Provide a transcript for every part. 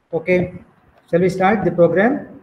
Okay, shall we start the program?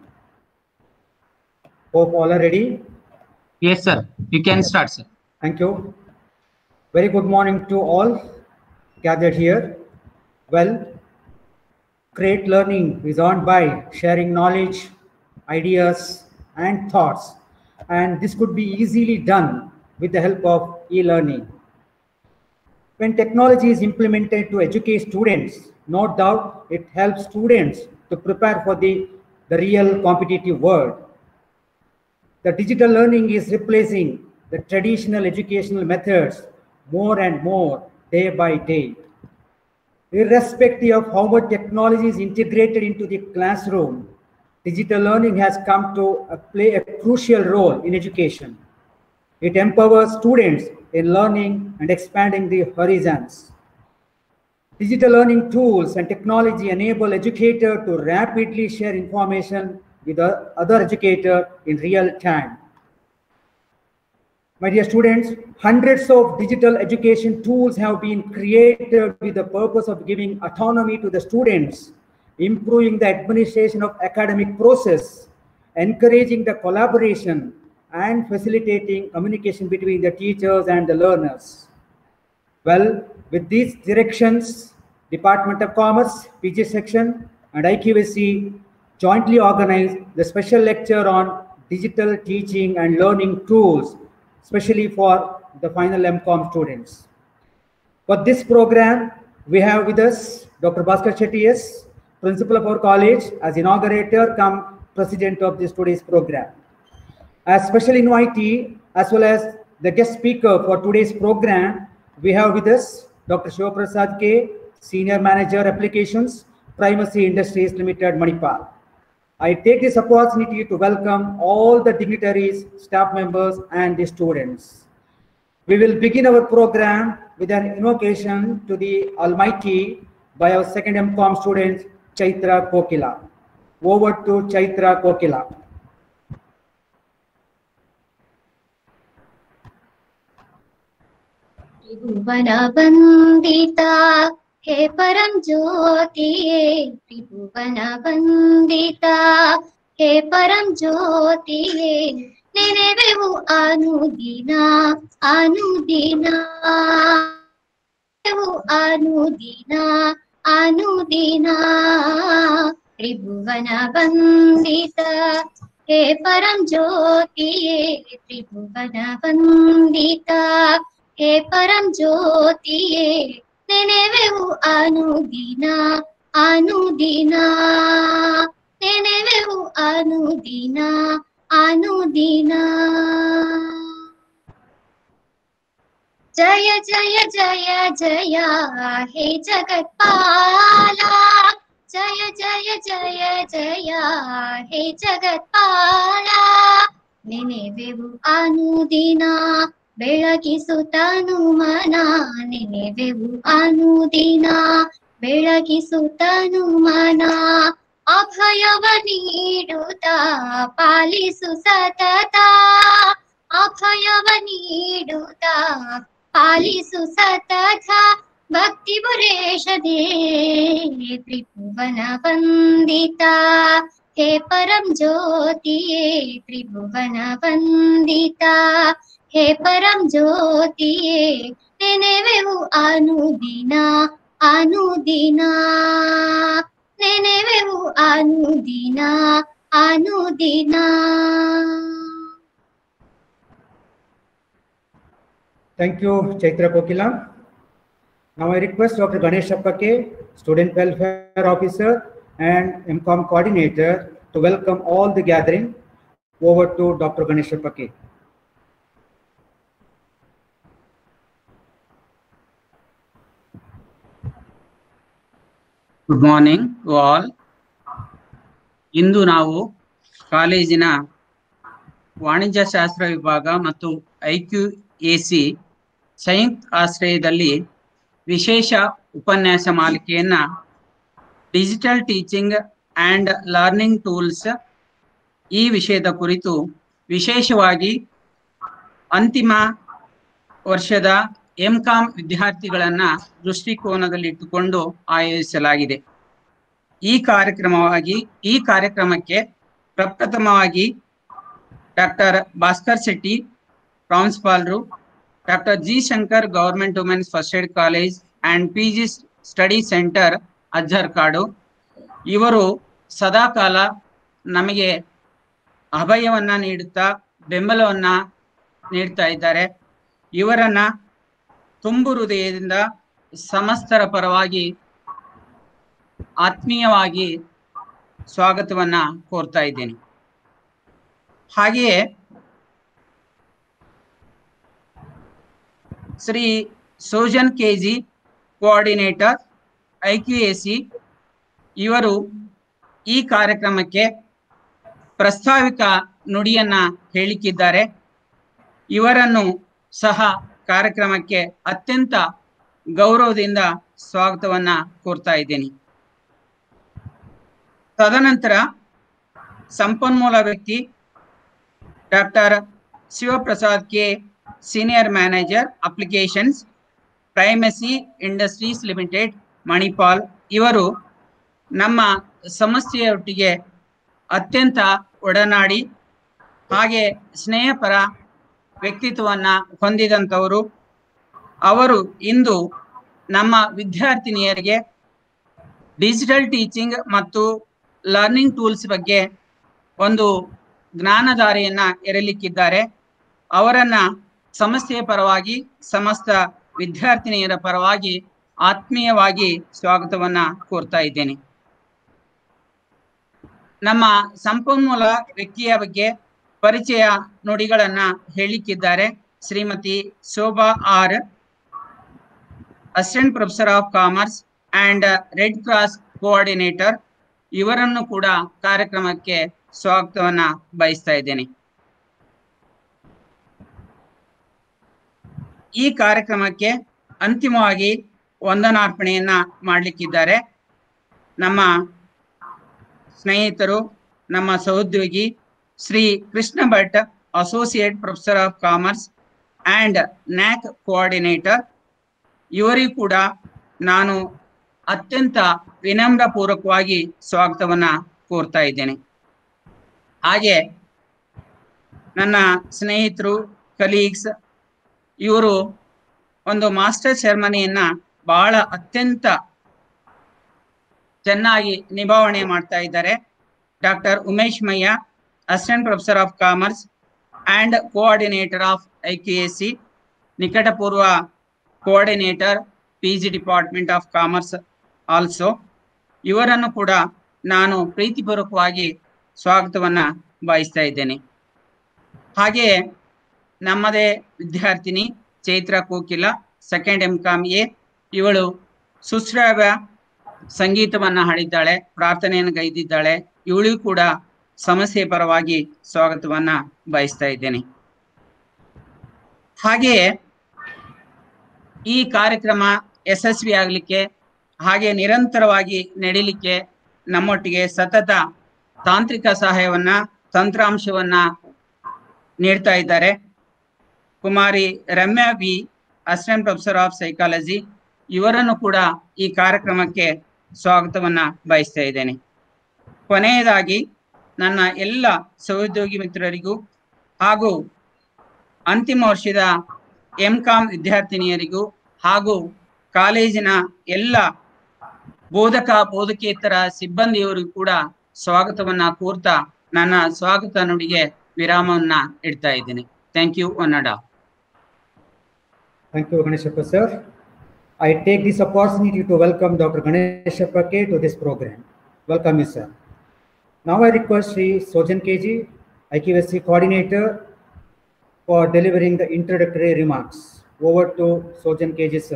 Hope all are ready. Yes, sir. You can start, sir. Thank you. Very good morning to all gathered here. Well, great learning is on by sharing knowledge, ideas, and thoughts. And this could be easily done with the help of e-learning. When technology is implemented to educate students, no doubt it helps students to prepare for the real competitive world. The digital learning is replacing the traditional educational methods more and more day by day. Irrespective of how much technology is integrated into the classroom, digital learning has come to play a crucial role in education. It empowers students in learning and expanding the horizons. Digital learning tools and technology enable educators to rapidly share information with other educators in real time. My dear students, hundreds of digital education tools have been created with the purpose of giving autonomy to the students, improving the administration of academic process, encouraging the collaboration, and facilitating communication between the teachers and the learners. Well, with these directions, Department of Commerce, PG section, and IQAC jointly organized the special lecture on digital teaching and learning tools, especially for the final MCOM students. For this program, we have with us Dr. Bhaskar Shetty, Principal of our college, as inaugurator come President of this today's program. As special invitee, as well as the guest speaker for today's program, we have with us Dr. Shiva Prasad K, Senior Manager Applications, Primacy Industries Limited, Manipal. I take this opportunity to welcome all the dignitaries, staff members, and the students. We will begin our program with an invocation to the Almighty by our second MCOM student, Chaitra Kokila. Over to Chaitra Kokila. त्रिभुवन वंदिता हे परम ज्योतिये, त्रिभुवन वंदिता हे परम ज्योतिये, नेनेवेवु अनुदिना अनुदिना अनुदिना अनुदिना, त्रिभुवन वंदिता हे परम ज्योतिये, त्रिभुवन वंदिता हे परम ज्योतिये, नेनेवेवु अनुदिना अनुदिना, नेनेवेवु अनुदिना अनुदिना। जय जय जय जय हे जगत्पाला, जय जय जय जय हे जगत्पाला, नेनेवेवु अनुदिना ಬೆಳಗಿಸುತ್ತನು ಮನ, ನೆನೆವೆವು ಅನುದಿನ ಬೆಳಗಿಸುತ್ತನು ಮನ, ಅಭಯವ ನೀಡುತ್ತ ಪಾಲಿಸು ಸತತ, ಅಭಯವ ನೀಡುತ್ತ ಪಾಲಿಸು ಸತತ, ಭಕ್ತಿ ಪುರೇಶದೇ ತ್ರಿಭುವನ ವಂದಿತ हे परम ज्योतिये, त्रिभुवन ವಂದಿತ हे परम ज्योतिये, नेनेवेवु अनुदिना अनुदिನ, ನೆನೆವೆವು ಅನುದಿನ ಅನುದಿನ. Thank you, Chaitra Kokila. Now I request Dr. Ganesh Appake, Student Welfare Officer and MCOM Coordinator, to welcome all the gathering. Over to Dr. Ganesh Appake. Good morning to all. ಇಂದು ನಾವು ಕಾಲೇಜಿನ ವಾಣಿಜ್ಯ ಶಾಸ್ತ್ರ ವಿಭಾಗ ಮತ್ತು IQAC ಸಂಯುಕ್ತ ಆಶ್ರಯದಲ್ಲಿ ವಿಶೇಷ ಉಪನ್ಯಾಸ ಮಾಲಿಕೆಯನ್ನ digital teaching and learning tools ಈ ವಿಷಯದ ಕುರಿತು ವಿಶೇಷವಾಗಿ ಅಂತಿಮ ವರ್ಷದ MCOM ವಿದ್ಯಾರ್ಥಿಗಳನ್ನ ದೃಷ್ಟಿಕೋನದಲ್ಲಿಟ್ಟುಕೊಂಡು ಆಯೋಜಿಸಲಾಗಿದೆ. ಈ ಕಾರ್ಯಕ್ರಮಕ್ಕೆ ಪ್ರಪ್ರಥಮವಾಗಿ ಡಾಕ್ಟರ್ ಭಾಸ್ಕರ್ ಶೆಟ್ಟಿ ಪ್ರಾಂಶುಪಾಲರು, doctor G Shankar government women's first aid college and PG study centre Ajjarkadu, ಇವರು ಸದಾಕಾಲ ನಮಗೆ ಅಭಯವನ್ನ ನೀಡುತ್ತಾ ಬೆಂಬಲವನ್ನ ನೀಡ್ತಾ ಇದ್ದಾರೆ. ಇವರನ್ನ ತುಂಬು ಹೃದಯದಿಂದ ಸಮಸ್ತರ ಪರವಾಗಿ ಆತ್ಮೀಯವಾಗಿ ಸ್ವಾಗತವನ್ನ ಕೋರ್ತಾ ಇದ್ದೇನೆ. ಹಾಗೆಯೇ Shri Sojan KG coordinator IQAC, ಇವರು ಈ ಕಾರ್ಯಕ್ರಮಕ್ಕೆ ಪ್ರಸ್ತಾವಿಕ ನುಡಿಯನ್ನ ಹೇಳಿಕ್ಕಿದ್ದಾರೆ. ಇವರನ್ನು ಸಹ ಕಾರ್ಯಕ್ರಮಕ್ಕೆ ಅತ್ಯಂತ ಗೌರವದಿಂದ ಸ್ವಾಗತವನ್ನ ಕೋರ್ತಾ ಇದ್ದೇನೆ. ತದನಂತರ ಸಂಪನ್ಮೂಲ ವ್ಯಕ್ತಿ doctor Shivaprasad K, senior manager applications, Primacy Industries Limited, Manipal, ಇವರು ನಮ್ಮ ಸಂಸ್ಥೆಯೊಟ್ಟಿಗೆ ಅತ್ಯಂತ ಒಡನಾಡಿ ಹಾಗೆ ಸ್ನೇಹಪರ ವ್ಯಕ್ತಿತ್ವವನ್ನ ಹೊಂದಿದಂಥವರು. ಅವರು ಇಂದು ನಮ್ಮ ವಿದ್ಯಾರ್ಥಿನಿಯರಿಗೆ ಡಿಜಿಟಲ್ ಟೀಚಿಂಗ್ ಮತ್ತು ಲರ್ನಿಂಗ್ ಟೂಲ್ಸ್ ಬಗ್ಗೆ ಒಂದು ಜ್ಞಾನಧಾರೆಯನ್ನ ಎರಲಿಕ್ಕಿದ್ದಾರೆ. ಅವರನ್ನ ಸಂಸ್ಥೆಯ ಪರವಾಗಿ, ಸಮಸ್ತ ವಿದ್ಯಾರ್ಥಿನಿಯರ ಪರವಾಗಿ ಆತ್ಮೀಯವಾಗಿ ಸ್ವಾಗತವನ್ನ ಕೋರ್ತಾ ಇದ್ದೇನೆ. ನಮ್ಮ ಸಂಪನ್ಮೂಲ ವ್ಯಕ್ತಿಯ ಬಗ್ಗೆ ಪರಿಚಯ ನುಡಿಗಳನ್ನ ಹೇಳಿಕ್ಕಿದ್ದಾರೆ Shrimati Shobha R, assistant professor of commerce and Red Cross coordinator. ಇವರನ್ನು ಕೂಡ ಕಾರ್ಯಕ್ರಮಕ್ಕೆ ಸ್ವಾಗತವನ್ನ ಬಯಸ್ತಾ ಇದ್ದೇನೆ. ಈ ಕಾರ್ಯಕ್ರಮಕ್ಕೆ ಅಂತಿಮವಾಗಿ ವಂದನಾರ್ಪಣೆಯನ್ನ ಮಾಡಲಿಕ್ಕಿದ್ದಾರೆ ನಮ್ಮ ಸ್ನೇಹಿತರು, ನಮ್ಮ ಸಹೋದ್ಯೋಗಿ Shri Krishna Bhat, associate professor of commerce and NAAC coordinator. ಇವರಿಗೂ ಕೂಡ ನಾನು ಅತ್ಯಂತ ವಿನಮ್ರ ಪೂರ್ವಕವಾಗಿ ಸ್ವಾಗತವನ್ನ ಕೋರ್ತಾ ಇದ್ದೇನೆ. ಹಾಗೆ ನನ್ನ ಸ್ನೇಹಿತರು, ಕಲೀಗ್ಸ್, ಇವರು ಒಂದು ಮಾಸ್ಟರ್ ಸೆರೆಮನಿಯನ್ನ ಬಹಳ ಅತ್ಯಂತ ಚೆನ್ನಾಗಿ ನಿಭಾವಣೆ ಮಾಡ್ತಾ ಇದ್ದಾರೆ. Doctor Umesh Mayya, assistant professor of commerce and coordinator of IQAC, ನಿಕಟಪೂರ್ವ coordinator PG department of commerce also. ಇವರನ್ನು ಕೂಡ ನಾನು ಪ್ರೀತಿಪೂರ್ವಕವಾಗಿ ಸ್ವಾಗತವನ್ನ ಬಯಸ್ತಾ ಇದ್ದೇನೆ. ಹಾಗೆಯೇ ನಮ್ಮದೇ ವಿದ್ಯಾರ್ಥಿನಿ Chaitra Kokila, second MCom A, ಇವಳು ಸುಶ್ರಾವ್ಯ ಸಂಗೀತವನ್ನ ಹಾಡಿದ್ದಾಳೆ, ಪ್ರಾರ್ಥನೆಯನ್ನು ಗೈದಿದ್ದಾಳೆ. ಇವಳಿಗೂ ಕೂಡ ಸಮಸ್ಯೆ ಪರವಾಗಿ ಸ್ವಾಗತವನ್ನ ಬಯಸ್ತಾ ಇದ್ದೇನೆ. ಹಾಗೆಯೇ ಈ ಕಾರ್ಯಕ್ರಮ ಯಶಸ್ವಿ ಆಗಲಿಕ್ಕೆ ಹಾಗೆ ನಿರಂತರವಾಗಿ ನಡೀಲಿಕ್ಕೆ ನಮ್ಮೊಟ್ಟಿಗೆ ಸತತ ತಾಂತ್ರಿಕ ಸಹಾಯವನ್ನ, ತಂತ್ರಾಂಶವನ್ನ ನೀಡ್ತಾ ಇದ್ದಾರೆ Kumari Ramya B, assistant professor of psychology. ಇವರನ್ನು ಕೂಡ ಈ ಕಾರ್ಯಕ್ರಮಕ್ಕೆ ಸ್ವಾಗತವನ್ನ ಬಯಸ್ತಾ ಇದ್ದೇನೆ. ಕೊನೆಯದಾಗಿ ನನ್ನ ಎಲ್ಲ ಸಹೋದ್ಯೋಗಿ ಮಿತ್ರರಿಗೂ ಹಾಗೂ ಅಂತಿಮ ವರ್ಷದ MCom ವಿದ್ಯಾರ್ಥಿನಿಯರಿಗೂ ಹಾಗೂ ಕಾಲೇಜಿನ ಎಲ್ಲ ಬೋಧಕೇತರ ಸಿಬ್ಬಂದಿಯವರಿಗೂ ಕೂಡ ಸ್ವಾಗತವನ್ನ ಕೋರ್ತಾ ನನ್ನ ಸ್ವಾಗತ ನುಡಿಗೆ ವಿರಾಮವನ್ನ ಇಡ್ತಾ ಇದ್ದೇನೆ. Thank you. ಒನ್ನಡ. Thank you, Ganeshappa sir. I take this opportunity to welcome Dr. Ganeshappa K to this program. Welcome you, sir. Now I request Sri Sojan KG, IQAC coordinator, for delivering the introductory remarks. Over to Sojan KG, sir.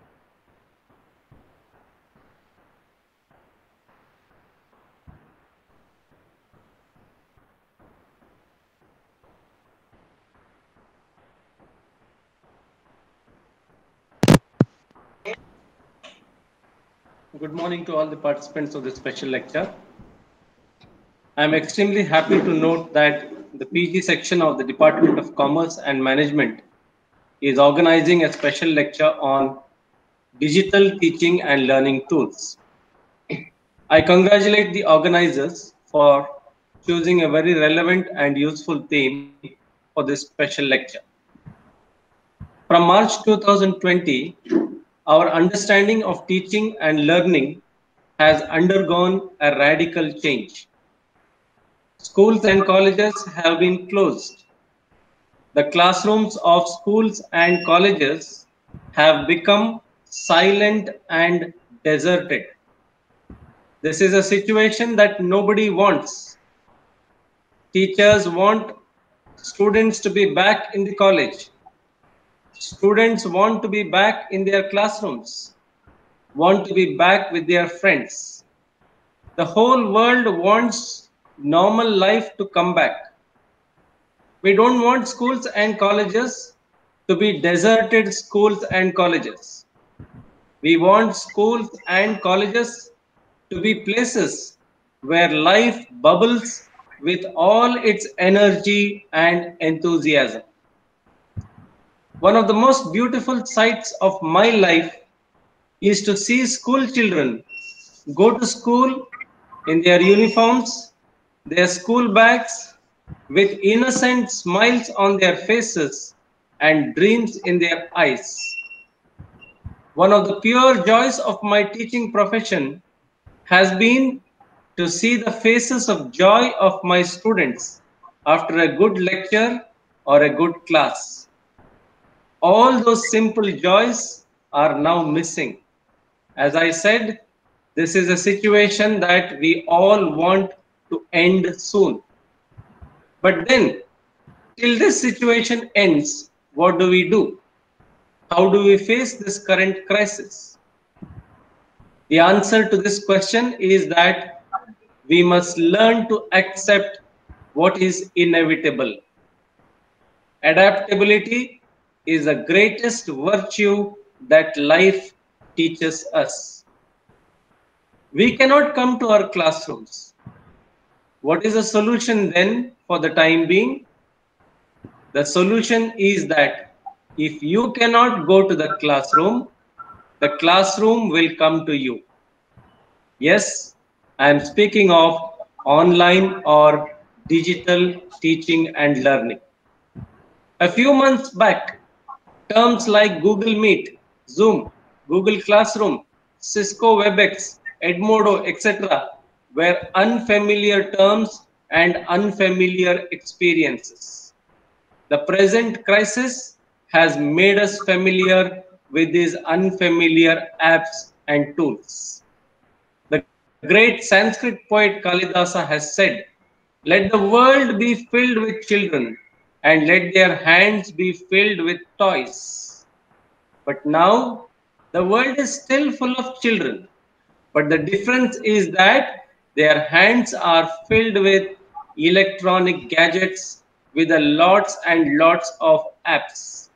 Good morning to all the participants of this special lecture. I am extremely happy to note that the PG section of the Department of Commerce and Management is organizing a special lecture on digital teaching and learning tools. I congratulate the organizers for choosing a very relevant and useful theme for this special lecture. From March 2020, our understanding of teaching and learning has undergone a radical change. Schools and colleges have been closed. The classrooms of schools and colleges have become silent and deserted. This is a situation that nobody wants. Teachers want students to be back in the college. Students want to be back in their classrooms, want to be back with their friends. The whole world wants normal life to come back. We don't want schools and colleges to be deserted schools and colleges. We want schools and colleges to be places where life bubbles with all its energy and enthusiasm. One of the most beautiful sights of my life is to see school children go to school in their uniforms, their school bags, with innocent smiles on their faces and dreams in their eyes. One of the pure joys of my teaching profession has been to see the faces of joy of my students after a good lecture or a good class. All those simple joys are now missing. As I said, this is a situation that we all want to end soon. But then, till this situation ends, what do we do? How do we face this current crisis? The answer to this question is that we must learn to accept what is inevitable. Adaptability is the greatest virtue that life teaches us. We cannot come to our classrooms. What is the solution then for the time being? The solution is that if you cannot go to the classroom will come to you. Yes, I am speaking of online or digital teaching and learning. A few months back, terms like Google Meet, Zoom, Google Classroom, Cisco WebEx, Edmodo, etc. were unfamiliar terms and unfamiliar experiences. The present crisis has made us familiar with these unfamiliar apps and tools. The great Sanskrit poet Kalidasa has said, "Let the world be filled with children, and let their hands be filled with toys." But now, the world is still full of children. But the difference is that their hands are filled with electronic gadgets with lots and lots of apps.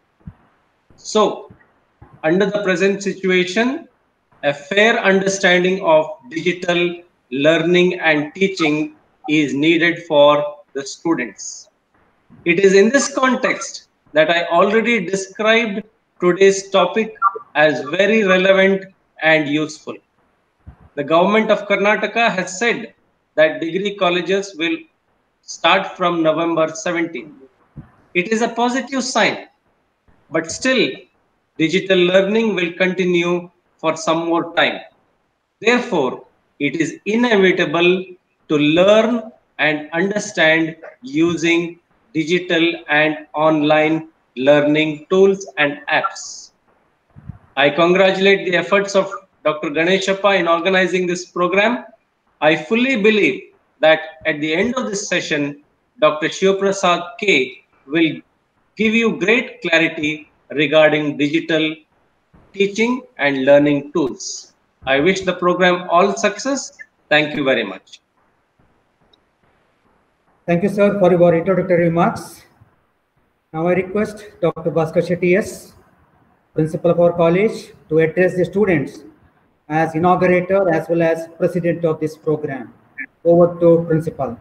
So, under the present situation, a fair understanding of digital learning and teaching is needed for the students. It is in this context that I already described today's topic as very relevant and useful. The government of Karnataka has said that degree colleges will start from November 17. It is a positive sign, but still digital learning will continue for some more time. Therefore, it is inevitable to learn and understand using digital and online learning tools and apps. I congratulate the efforts of Dr. Ganeshappa in organizing this program. I fully believe that at the end of this session, Dr. Shivprasad K will give you great clarity regarding digital teaching and learning tools. I wish the program all success. Thank you very much. Thank you, sir, for your introductory remarks. Now I request Dr. Bhaskar Shetty S, Principal of our college, to address the students as inaugurator as well as president of this program. Over to Principal.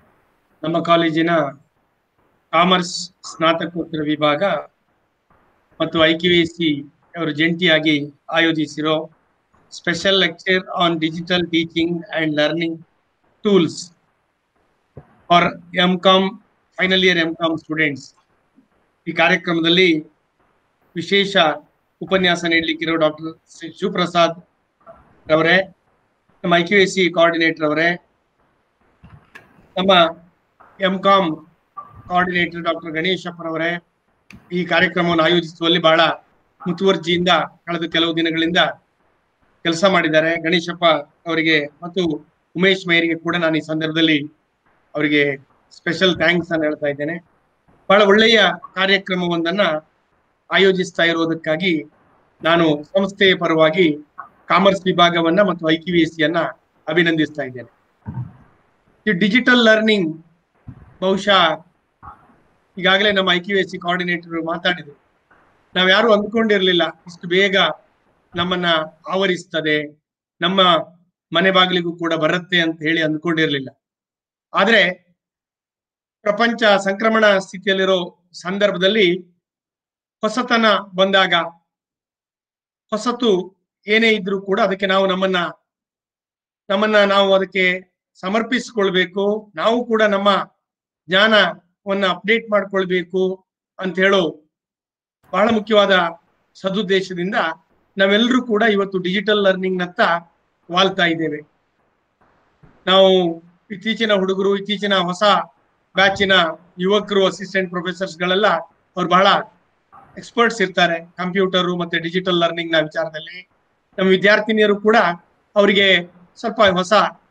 ನಮ್ಮ ಕಾಲೇಜಿನ commerce ಸ್ನಾತಕೋತ್ತರ ವಿಭಾಗ ಮತ್ತು IQAC ಅವರು ಜಂಟಿಯಾಗಿ ಆಯೋಜಿಸಿರೋ special lecture on digital teaching and learning tools for MCOM final year MCOM students. ಈ ಕಾರ್ಯಕ್ರಮದಲ್ಲಿ ವಿಶೇಷ ಉಪನ್ಯಾಸ ನೀಡಲಿಕ್ಕಿರೋ ಡಾಕ್ಟರ್ ಶಿವಪ್ರಸಾದ್ ಅವರೇ, ನಮ್ಮ IQAC ಕೋಆರ್ಡಿನೇಟರ್ ಅವರೇ, ನಮ್ಮ MCOM ಕೋಆರ್ಡಿನೇಟರ್ ಡಾಕ್ಟರ್ ಗಣೇಶಪ್ಪನವರೇ, ಈ ಕಾರ್ಯಕ್ರಮವನ್ನು ಆಯೋಜಿಸುವಲ್ಲಿ ಬಹಳ ಮುತುವರ್ಜಿಯಿಂದ ಕಳೆದ ಕೆಲವು ದಿನಗಳಿಂದ ಕೆಲಸ ಮಾಡಿದ್ದಾರೆ. ಗಣೇಶಪ್ಪ ಅವರಿಗೆ ಮತ್ತು ಉಮೇಶ್ ಮೇಯರಿಗೆ ಕೂಡ ನಾನು ಈ ಸಂದರ್ಭದಲ್ಲಿ ಅವರಿಗೆ ಸ್ಪೆಷಲ್ ಥ್ಯಾಂಕ್ಸ್ ಅನ್ನು ಹೇಳ್ತಾ ಇದ್ದೇನೆ. ಬಹಳ ಒಳ್ಳೆಯ ಕಾರ್ಯಕ್ರಮವೊಂದನ್ನ ಆಯೋಜಿಸ್ತಾ ಇರುವುದಕ್ಕಾಗಿ ನಾನು ಸಂಸ್ಥೆಯ ಪರವಾಗಿ ಕಾಮರ್ಸ್ ವಿಭಾಗವನ್ನ ಮತ್ತು IQACಯನ್ನ ಅಭಿನಂದಿಸ್ತಾ ಇದ್ದೇನೆ. ಈ ಡಿಜಿಟಲ್ ಲರ್ನಿಂಗ್ ಬಹುಶಃ ಈಗಾಗಲೇ ನಮ್ಮ IQAC ಕೋಆರ್ಡಿನೇಟರ್ ಮಾತಾಡಿದ್ರು. ನಾವ್ ಯಾರು ಅಂದ್ಕೊಂಡಿರ್ಲಿಲ್ಲ ಇಷ್ಟು ಬೇಗ ನಮ್ಮನ್ನ ಆವರಿಸ್ತದೆ, ನಮ್ಮ ಮನೆ ಬಾಗಿಲಿಗೂ ಕೂಡ ಬರುತ್ತೆ ಅಂತ ಹೇಳಿ ಅಂದ್ಕೊಂಡಿರ್ಲಿಲ್ಲ. ಆದ್ರೆ ಪ್ರಪಂಚ ಸಂಕ್ರಮಣ ಸ್ಥಿತಿಯಲ್ಲಿರೋ ಸಂದರ್ಭದಲ್ಲಿ ಹೊಸತನ ಬಂದಾಗ, ಹೊಸತು ಏನೇ ಇದ್ರೂ ಕೂಡ ಅದಕ್ಕೆ ನಾವು ನಮ್ಮನ್ನ ನಾವು ಅದಕ್ಕೆ ಸಮರ್ಪಿಸಿಕೊಳ್ಬೇಕು. ನಾವು ಕೂಡ ನಮ್ಮ ಜ್ಞಾನವನ್ನ ಅಪ್ಡೇಟ್ ಮಾಡ್ಕೊಳ್ಬೇಕು ಅಂತ ಹೇಳೋ ಬಹಳ ಮುಖ್ಯವಾದ ಸದುದ್ದೇಶದಿಂದ ನಾವೆಲ್ಲರೂ ಕೂಡ ಇವತ್ತು ಡಿಜಿಟಲ್ ಲರ್ನಿಂಗ್ ನತ್ತ ವಾಲ್ತಾ ಇದ್ದೇವೆ. ನಾವು ಇತ್ತೀಚಿನ ಹುಡುಗರು, ಇತ್ತೀಚಿನ ಹೊಸ ಬ್ಯಾಚಿನ ಯುವಕರು, ಅಸಿಸ್ಟೆಂಟ್ ಪ್ರೊಫೆಸರ್ಸ್ ಗಳೆಲ್ಲ ಅವ್ರು ಬಹಳ ಎಕ್ಸ್ಪರ್ಟ್ಸ್ ಇರ್ತಾರೆ ಕಂಪ್ಯೂಟರ್ ಮತ್ತೆ ಡಿಜಿಟಲ್ ಲರ್ನಿಂಗ್ ನ ವಿಚಾರದಲ್ಲಿ. ನಮ್ಮ ವಿದ್ಯಾರ್ಥಿನಿಯರು ಕೂಡ ಅವರಿಗೆ ಸ್ವಲ್ಪ ಹೊಸ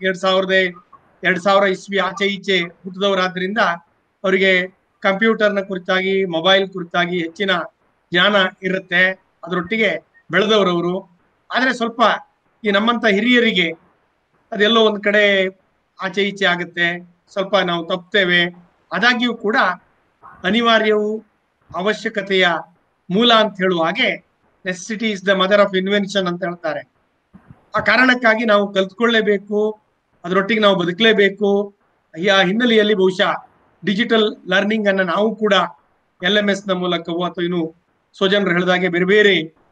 2000 ಇಸ್ವಿ ಆಚೆ ಈಚೆ ಹುಟ್ಟಿದವರಾದ್ರಿಂದ ಅವರಿಗೆ ಕಂಪ್ಯೂಟರ್ನ ಕುರಿತಾಗಿ, ಮೊಬೈಲ್ ಕುರಿತಾಗಿ ಹೆಚ್ಚಿನ ಜ್ಞಾನ ಇರುತ್ತೆ. ಅದರೊಟ್ಟಿಗೆ ಬೆಳೆದವರವರು. ಆದ್ರೆ ಸ್ವಲ್ಪ ಈ ನಮ್ಮಂತ ಹಿರಿಯರಿಗೆ ಅದೆಲ್ಲೋ ಒಂದ್ ಕಡೆ ಆಚೆ ಈಚೆ ಆಗುತ್ತೆ, ಸ್ವಲ್ಪ ನಾವು ತಪ್ಪುತ್ತೇವೆ. ಆದಾಗ್ಯೂ ಕೂಡ ಅನಿವಾರ್ಯವು ಅವಶ್ಯಕತೆಯ ಮೂಲ ಅಂತ ಹೇಳುವ ಹಾಗೆ necessity is the mother of invention ಅಂತ ಹೇಳ್ತಾರೆ. ಆ ಕಾರಣಕ್ಕಾಗಿ ನಾವು ಕಲ್ತ್ಕೊಳ್ಳೇಬೇಕು, ಅದರೊಟ್ಟಿಗೆ ನಾವು ಬದುಕಲೇಬೇಕು. ಆ ಹಿನ್ನೆಲೆಯಲ್ಲಿ ಬಹುಶಃ ಡಿಜಿಟಲ್ ಲರ್ನಿಂಗ್ ಅನ್ನ ನಾವು ಕೂಡ LMS ನ ಮೂಲಕವೋ ಅಥವಾ ಇನ್ನು ಸ್ವಜನರು ಹೇಳಿದಾಗೆ ಬೇರೆ ಬೇರೆ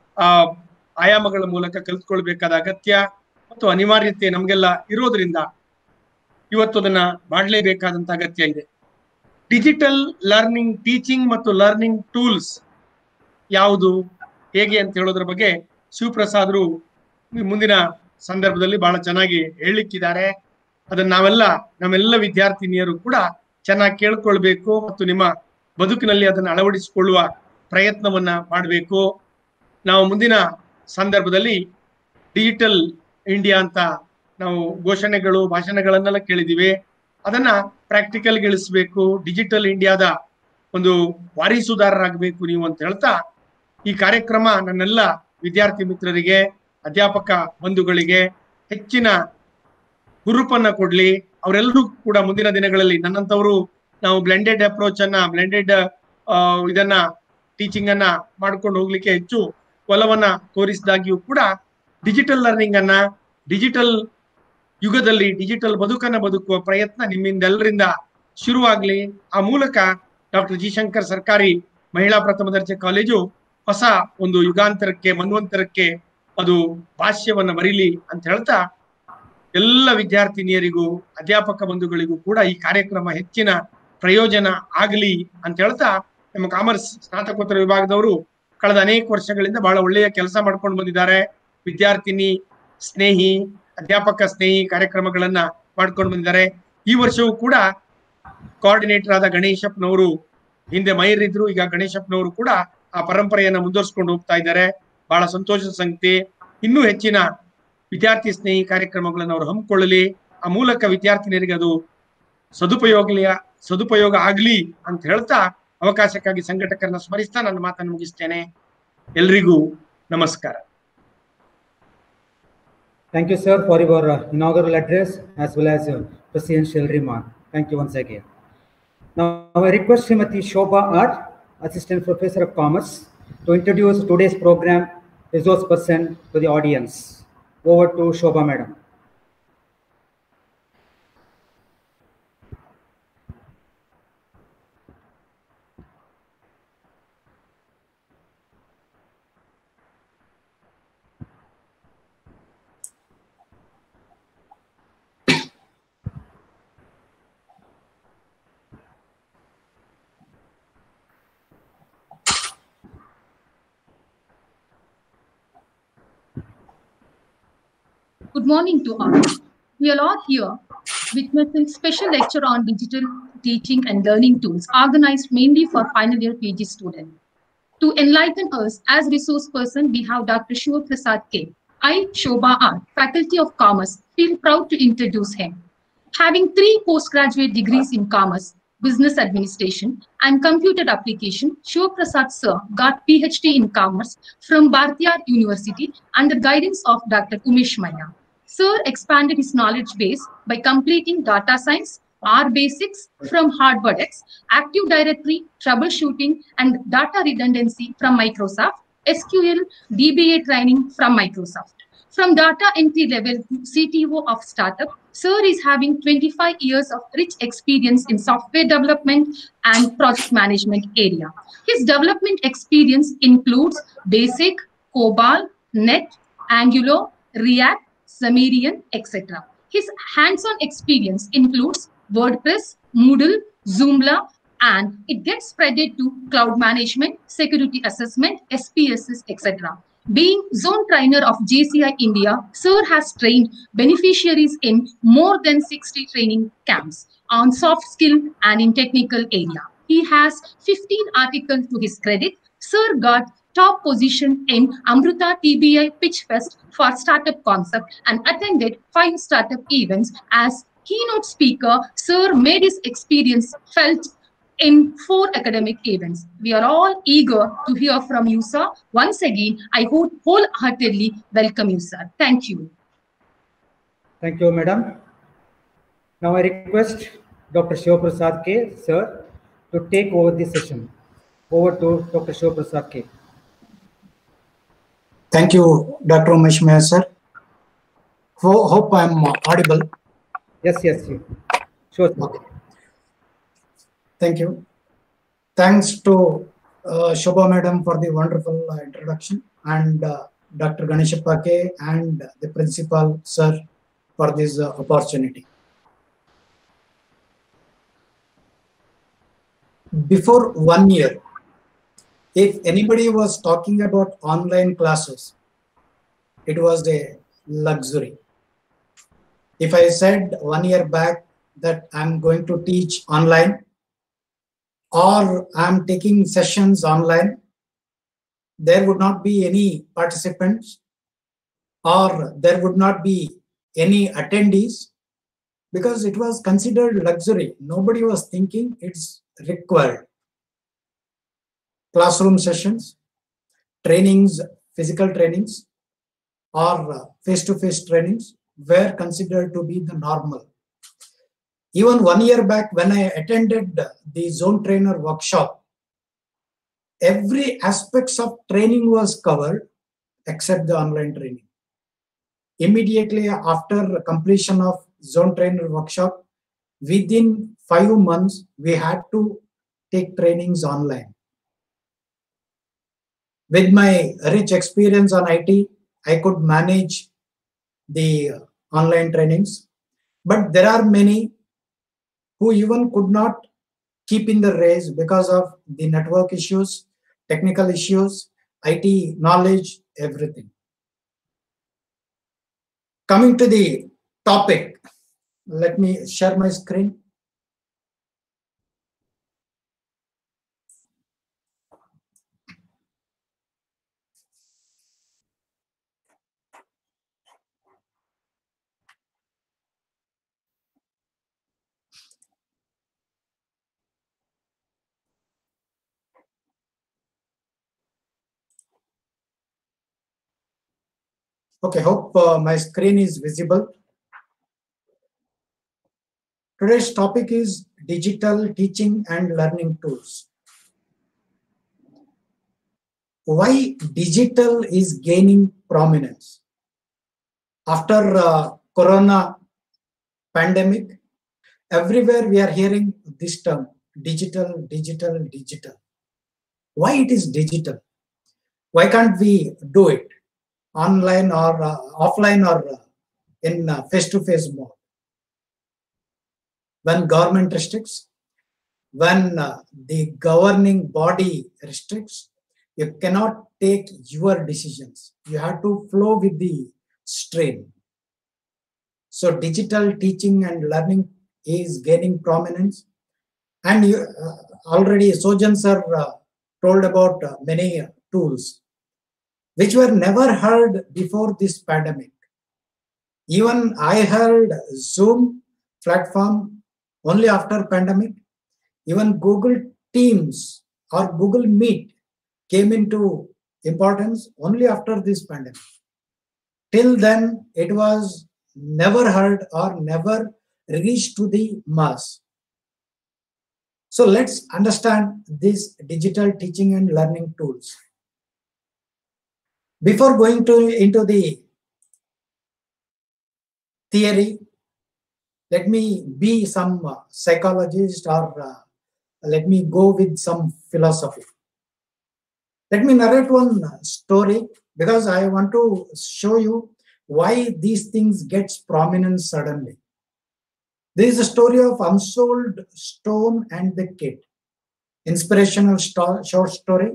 ಆಯಾಮಗಳ ಮೂಲಕ ಕಲ್ತ್ಕೊಳ್ಬೇಕಾದ ಅಗತ್ಯ ಮತ್ತು ಅನಿವಾರ್ಯತೆ ನಮ್ಗೆಲ್ಲ ಇರೋದ್ರಿಂದ ಇವತ್ತು ಅದನ್ನ ಮಾಡಲೇಬೇಕಾದಂತ ಅಗತ್ಯ ಇದೆ. ಡಿಜಿಟಲ್ ಲರ್ನಿಂಗ್ ಟೀಚಿಂಗ್ ಮತ್ತು ಲರ್ನಿಂಗ್ ಟೂಲ್ಸ್ ಯಾವುದು, ಹೇಗೆ ಅಂತ ಹೇಳೋದ್ರ ಬಗ್ಗೆ ಶಿವಪ್ರಸಾದ್ರು ಮುಂದಿನ ಸಂದರ್ಭದಲ್ಲಿ ಬಹಳ ಚೆನ್ನಾಗಿ ಹೇಳಲಿಕ್ಕಿದ್ದಾರೆ. ಅದನ್ನ ನಮ್ಮೆಲ್ಲ ವಿದ್ಯಾರ್ಥಿನಿಯರು ಕೂಡ ಚೆನ್ನಾಗಿ ಕೇಳ್ಕೊಳ್ಬೇಕು ಮತ್ತು ನಿಮ್ಮ ಬದುಕಿನಲ್ಲಿ ಅದನ್ನು ಅಳವಡಿಸಿಕೊಳ್ಳುವ ಪ್ರಯತ್ನವನ್ನ ಮಾಡಬೇಕು. ನಾವು ಮುಂದಿನ ಸಂದರ್ಭದಲ್ಲಿ ಡಿಜಿಟಲ್ ಇಂಡಿಯಾ ಅಂತ ನಾವು ಘೋಷಣೆಗಳು, ಭಾಷಣಗಳನ್ನೆಲ್ಲ ಕೇಳಿದಿವಿ. ಅದನ್ನ ಪ್ರಾಕ್ಟಿಕಲ್ ಗಿಳಿಸ್ಬೇಕು. ಡಿಜಿಟಲ್ ಇಂಡಿಯಾದ ಒಂದು ವಾರಿಸುದಾರರಾಗಬೇಕು ನೀವು ಅಂತ ಹೇಳ್ತಾ, ಈ ಕಾರ್ಯಕ್ರಮ ನನ್ನೆಲ್ಲ ವಿದ್ಯಾರ್ಥಿ ಮಿತ್ರರಿಗೆ, ಅಧ್ಯಾಪಕ ಬಂಧುಗಳಿಗೆ ಹೆಚ್ಚಿನ ಹುರುಪನ್ನ ಕೊಡ್ಲಿ. ಅವರೆಲ್ಲರೂ ಕೂಡ ಮುಂದಿನ ದಿನಗಳಲ್ಲಿ ನನ್ನಂತವರು ನಾವು ಬ್ಲೆಂಡೆಡ್ ಅಪ್ರೋಚ್ ಅನ್ನ, ಬ್ಲೆಂಡೆಡ್ ಇದನ್ನ ಟೀಚಿಂಗ್ ಅನ್ನ ಮಾಡ್ಕೊಂಡು ಹೋಗ್ಲಿಕ್ಕೆ ಹೆಚ್ಚು ಒಲವನ್ನ ತೋರಿಸಿದಾಗಿಯೂ ಕೂಡ ಡಿಜಿಟಲ್ ಲರ್ನಿಂಗ್ ಅನ್ನ, ಡಿಜಿಟಲ್ ಯುಗದಲ್ಲಿ ಡಿಜಿಟಲ್ ಬದುಕನ್ನ ಬದುಕುವ ಪ್ರಯತ್ನ ನಿಮ್ಮಿಂದೆಲ್ಲರಿಂದ ಶುರುವಾಗ್ಲಿ. ಆ ಮೂಲಕ ಡಾಕ್ಟರ್ ಜಿ ಶಂಕರ್ ಸರ್ಕಾರಿ ಮಹಿಳಾ ಪ್ರಥಮ ದರ್ಜೆ ಕಾಲೇಜು ಹೊಸ ಒಂದು ಯುಗಾಂತರಕ್ಕೆ, ಮನ್ವಂತರಕ್ಕೆ ಅದು ಭಾಷ್ಯವನ್ನ ಬರೀಲಿ ಅಂತ ಹೇಳ್ತಾ, ಎಲ್ಲ ವಿದ್ಯಾರ್ಥಿನಿಯರಿಗೂ ಅಧ್ಯಾಪಕ ಬಂಧುಗಳಿಗೂ ಕೂಡ ಈ ಕಾರ್ಯಕ್ರಮ ಹೆಚ್ಚಿನ ಪ್ರಯೋಜನ ಆಗಲಿ ಅಂತ ಹೇಳ್ತಾ, ನಮ್ಮ ಕಾಮರ್ಸ್ ಸ್ನಾತಕೋತ್ತರ ವಿಭಾಗದವರು ಕಳೆದ ಅನೇಕ ವರ್ಷಗಳಿಂದ ಬಹಳ ಒಳ್ಳೆಯ ಕೆಲಸ ಮಾಡ್ಕೊಂಡು ಬಂದಿದ್ದಾರೆ. ವಿದ್ಯಾರ್ಥಿನಿ ಸ್ನೇಹಿ, ಅಧ್ಯಾಪಕ ಸ್ನೇಹಿ ಕಾರ್ಯಕ್ರಮಗಳನ್ನ ಮಾಡ್ಕೊಂಡು ಬಂದಿದ್ದಾರೆ. ಈ ವರ್ಷವೂ ಕೂಡ ಕೋಆರ್ಡಿನೇಟರ್ ಆದ ಗಣೇಶಪ್ಪನವರು, ಹಿಂದೆ ಮೈರಿದ್ರು, ಈಗ ಗಣೇಶಪ್ಪನವರು ಕೂಡ ಆ ಪರಂಪರೆಯನ್ನ ಮುಂದುವರಿಸಿಕೊಂಡು ಹೋಗ್ತಾ ಇದ್ದಾರೆ. ಬಹಳ ಸಂತೋಷದ ಸಂಗತಿ. ಇನ್ನೂ ಹೆಚ್ಚಿನ ವಿದ್ಯಾರ್ಥಿ ಸ್ನೇಹಿ ಕಾರ್ಯಕ್ರಮಗಳನ್ನು ಅವರು ಹಮ್ಮಿಕೊಳ್ಳಲಿ. ಆ ಮೂಲಕ ವಿದ್ಯಾರ್ಥಿನಿಯರಿಗೆ ಅದು ಸದುಪಯೋಗ ಆಗ್ಲಿ ಅಂತ ಹೇಳ್ತಾ, ಅವಕಾಶಕ್ಕಾಗಿ ಸಂಘಟಕರನ್ನ ಸ್ಮರಿಸ್ತಾ ನನ್ನ ಮಾತನ್ನು ಮುಗಿಸ್ತೇನೆ. ಎಲ್ರಿಗೂ ನಮಸ್ಕಾರ. Thank you, sir, for your inaugural address as well as your presidential remark. Thank you once again. Now, I request Srimati Shobha R, Assistant Professor of Commerce, to introduce today's program resource person to the audience. Over to Shobha, madam. Good morning to all. We are all here witnessing special lecture on digital teaching and learning tools organized mainly for final year PG students. To enlighten us as resource person, we have Dr. Shiva Prasad K. I, Shobha R, Faculty of Commerce, feel proud to introduce him. Having 3 postgraduate degrees in Commerce, Business Administration, and Computer Application, Shiva Prasad Sir got PhD in Commerce from Bhartiyar University under guidance of Dr. Umesh Maya. Sir expanded his knowledge base by completing data science, R basics from HarvardX, Active Directory, troubleshooting, and data redundancy from Microsoft, SQL, DBA training from Microsoft. From data entry level to CTO of startup, Sir is having 25 years of rich experience in software development and project management area. His development experience includes BASIC, COBOL, NET, Angular, React, Xamarin, etc. His hands-on experience includes WordPress, Moodle, Joomla, and it gets spreaded to cloud management, security assessment, SPSS, etc. Being zone trainer of JCI India, Sir has trained beneficiaries in more than 60 training camps on soft skill and in technical area. He has 15 articles to his credit. Sir got top position in Amruta TBI Pitch Fest for Startup Concept and attended 5 startup events as keynote speaker. Sir made his experience felt in 4 academic events. We are all eager to hear from you, sir. Once again, I wholeheartedly welcome you, sir. Thank you. Thank you, madam. Now I request Dr. Shiva Prasad K, sir, to take over this session. Over to Dr. Shiva Prasad K. Thank you, Dr. Umesh Maya, sir. Hope I'm audible. Yes. Sure. Okay. Thank you. Thanks to Shobha madam for the wonderful introduction, and Dr. Ganeshappa K and the principal sir for this opportunity. Before 1 year, if anybody was talking about online classes, it was a luxury. If I said 1 year back that I'm going to teach online, or I'm taking sessions online, there would not be any participants, or there would not be any attendees, because it was considered luxury. Nobody was thinking it's required. Classroom sessions, trainings, physical trainings, or face-to-face trainings were considered to be the normal. Even 1 year back, when I attended the Zone Trainer workshop, every aspects of training was covered except the online training. Immediately after completion of Zone Trainer workshop, within 5 months, we had to take trainings online. With my rich experience on IT, I could manage the online trainings, but there are many who even could not keep in the race because of the network issues, technical issues, IT knowledge, everything. Coming to the topic, let me share my screen. Okay, hope my screen is visible. Today's topic is digital teaching and learning tools. Why digital is gaining prominence? After Corona pandemic, everywhere we are hearing this term, digital, digital, digital. Why it is digital? Why can't we do it online or offline or in face-to-face mode? When government restricts, when the governing body restricts, you cannot take your decisions. You have to flow with the stream. So digital teaching and learning is gaining prominence. And you, already Sojan sir told about many tools which were never heard before this pandemic. Even I heard Zoom platform only after pandemic. Even Google Teams or Google Meet came into importance only after this pandemic. Till then, it was never heard or never reached to the mass. So let's understand these digital teaching and learning tools. Before going into the theory, let me be some psychologist, or let me go with some philosophy. Let me narrate one story because I want to show you why these things gets prominence suddenly. There is a story of Unsold Stone and the Kid. Inspirational short story.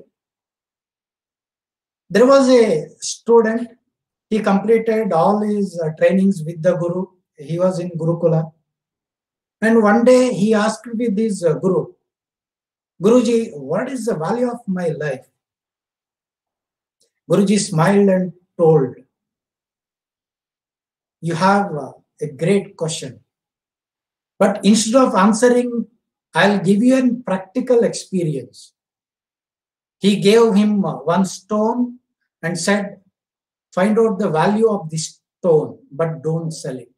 There was a student. He completed all his trainings with the Guru. He was in Gurukula. And one day he asked with his Guru, Guruji, what is the value of my life? Guruji smiled and told, you have a great question. But instead of answering, I'll give you a practical experience. He gave him one stone and said, find out the value of this stone, but don't sell it.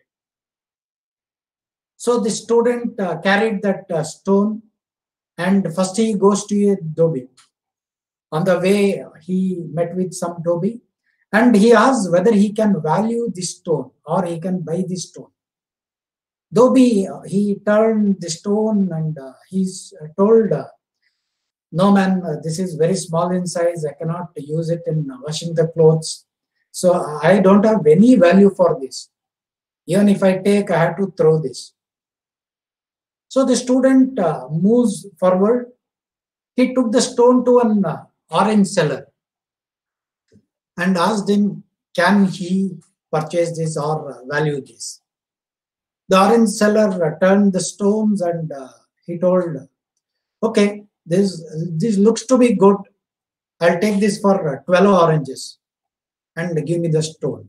So the student carried that stone, and first he goes to a dhobi. On the way, he met with some dhobi, and he asked whether he can value this stone or he can buy this stone. Dhobi, he turned the stone and he's told, no man, this is very small in size. I cannot use it in washing the clothes. So I don't have any value for this. Even if I take, I have to throw this. So the student moves forward. He took the stone to an orange seller and asked him, can he purchase this or value this? The orange seller turned the stones and he told, okay, this looks to be good. I'll take this for 12 oranges and give me the stone.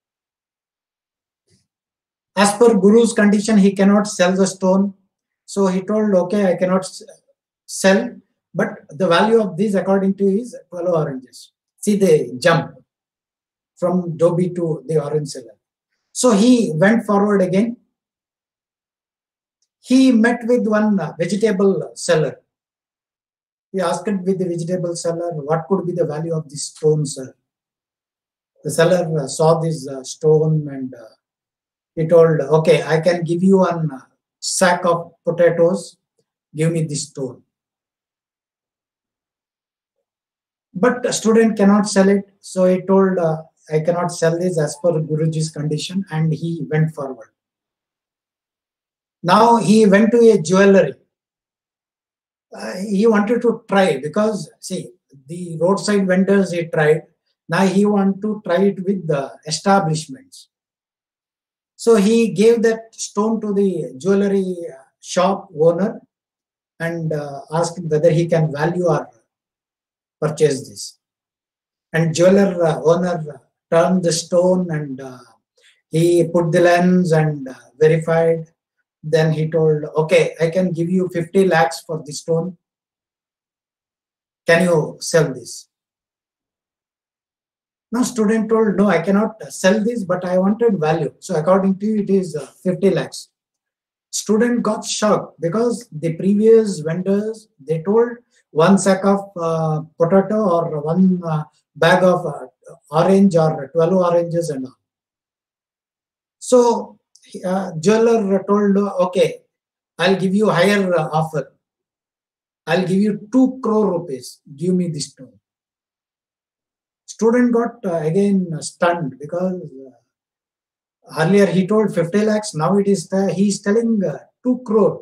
As per Guru's condition, he cannot sell the stone. So he told, okay, I cannot sell, but the value of this according to is 12 oranges. See the jump from dhobi to the orange seller. So he went forward again. He met with one vegetable seller. He asked with the vegetable seller, what could be the value of this stone, sir? The seller saw this stone and he told, okay, I can give you one sack of potatoes. Give me this stone. But the student cannot sell it. So he told, I cannot sell this as per Guruji's condition, and he went forward. Now he went to a jewelry. He wanted to try because, see, the roadside vendors he tried. Now he wanted to try it with the establishments. So he gave that stone to the jewelry shop owner and asked whether he can value or purchase this. And jeweler owner turned the stone and he put the lens and verified. Then he told, okay, I can give you 50 lakhs for the stone. Can you sell this? Now student told, no, I cannot sell this, but I wanted value. So according to you, it is 50 lakhs. Student got shocked because the previous vendors, they told one sack of potato or one bag of orange or 12 oranges and all. So jeweler told, okay, I'll give you higher offer. I'll give you 2 crore rupees. Give me this stone. Student got again stunned because earlier he told 50 lakhs. Now it is he's telling 2 crore.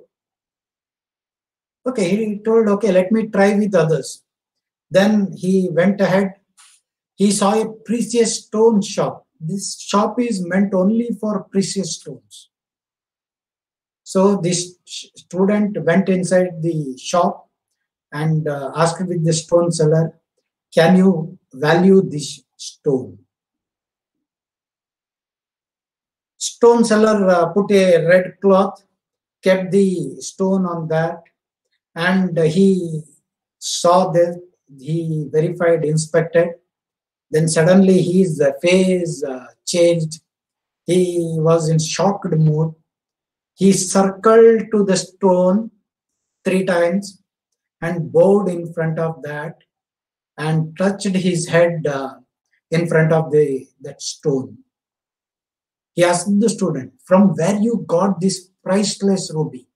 Okay, he told, okay, let me try with others. Then he went ahead. He saw a precious stone shop. this shop is meant only for precious stones. So this student went inside the shop and asked with the stone seller, can you value this stone? Stone seller put a red cloth, kept the stone on that, and he saw that, he verified, inspected. Then suddenly his face changed. He was in shocked mood. He circled to the stone 3 times and bowed in front of that and touched his head in front of that stone. He asked the student, from where you got this priceless ruby?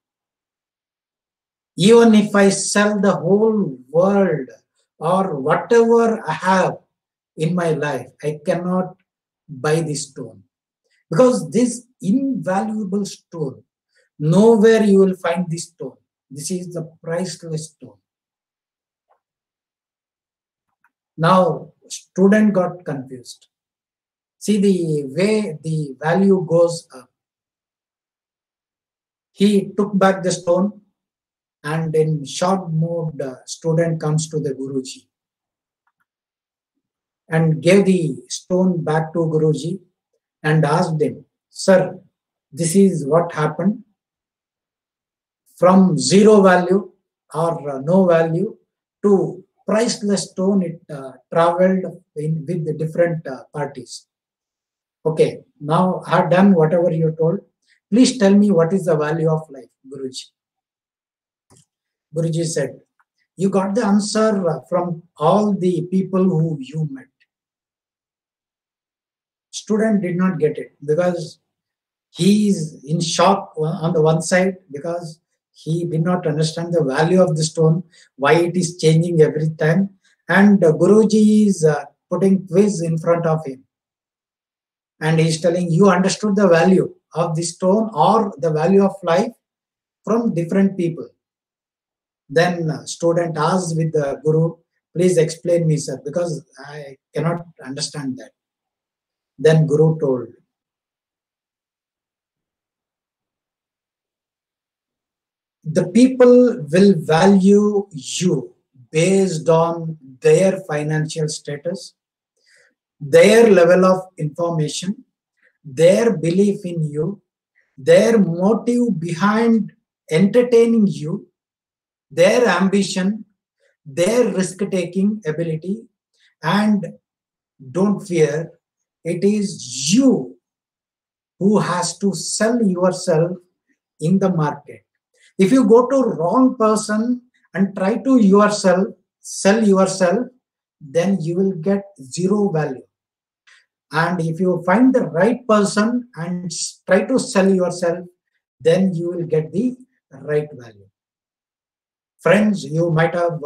Even if I sell the whole world or whatever I have in my life, I cannot buy this stone. Because this invaluable stone, nowhere you will find this stone. This is the priceless stone. Now, student got confused. See the way the value goes up. He took back the stone, and in shocked mood, student comes to the Guruji and gave the stone back to Guruji and asked him, sir, this is what happened. From 0 value or no value to priceless stone, it traveled with the different parties. Okay, now I have done whatever you told. Please tell me what is the value of life, Guruji. Guruji said, you got the answer from all the people who you met. Student did not get it because he is in shock on the one side because he did not understand the value of the stone, why it is changing every time. And Guruji is putting quiz in front of him. And he is telling, you understood the value of the stone or the value of life from different people. Then student asked with the Guru, please explain me, sir, because I cannot understand that. Then Guru told, the people will value you based on their financial status, their level of information, their belief in you, their motive behind entertaining you, their ambition, their risk-taking ability, and don't fear, it is you who has to sell yourself in the market. If you go to wrong person and try to sell yourself, then you will get 0 value. And if you find the right person and try to sell yourself, then you will get the right value. Friends, you might have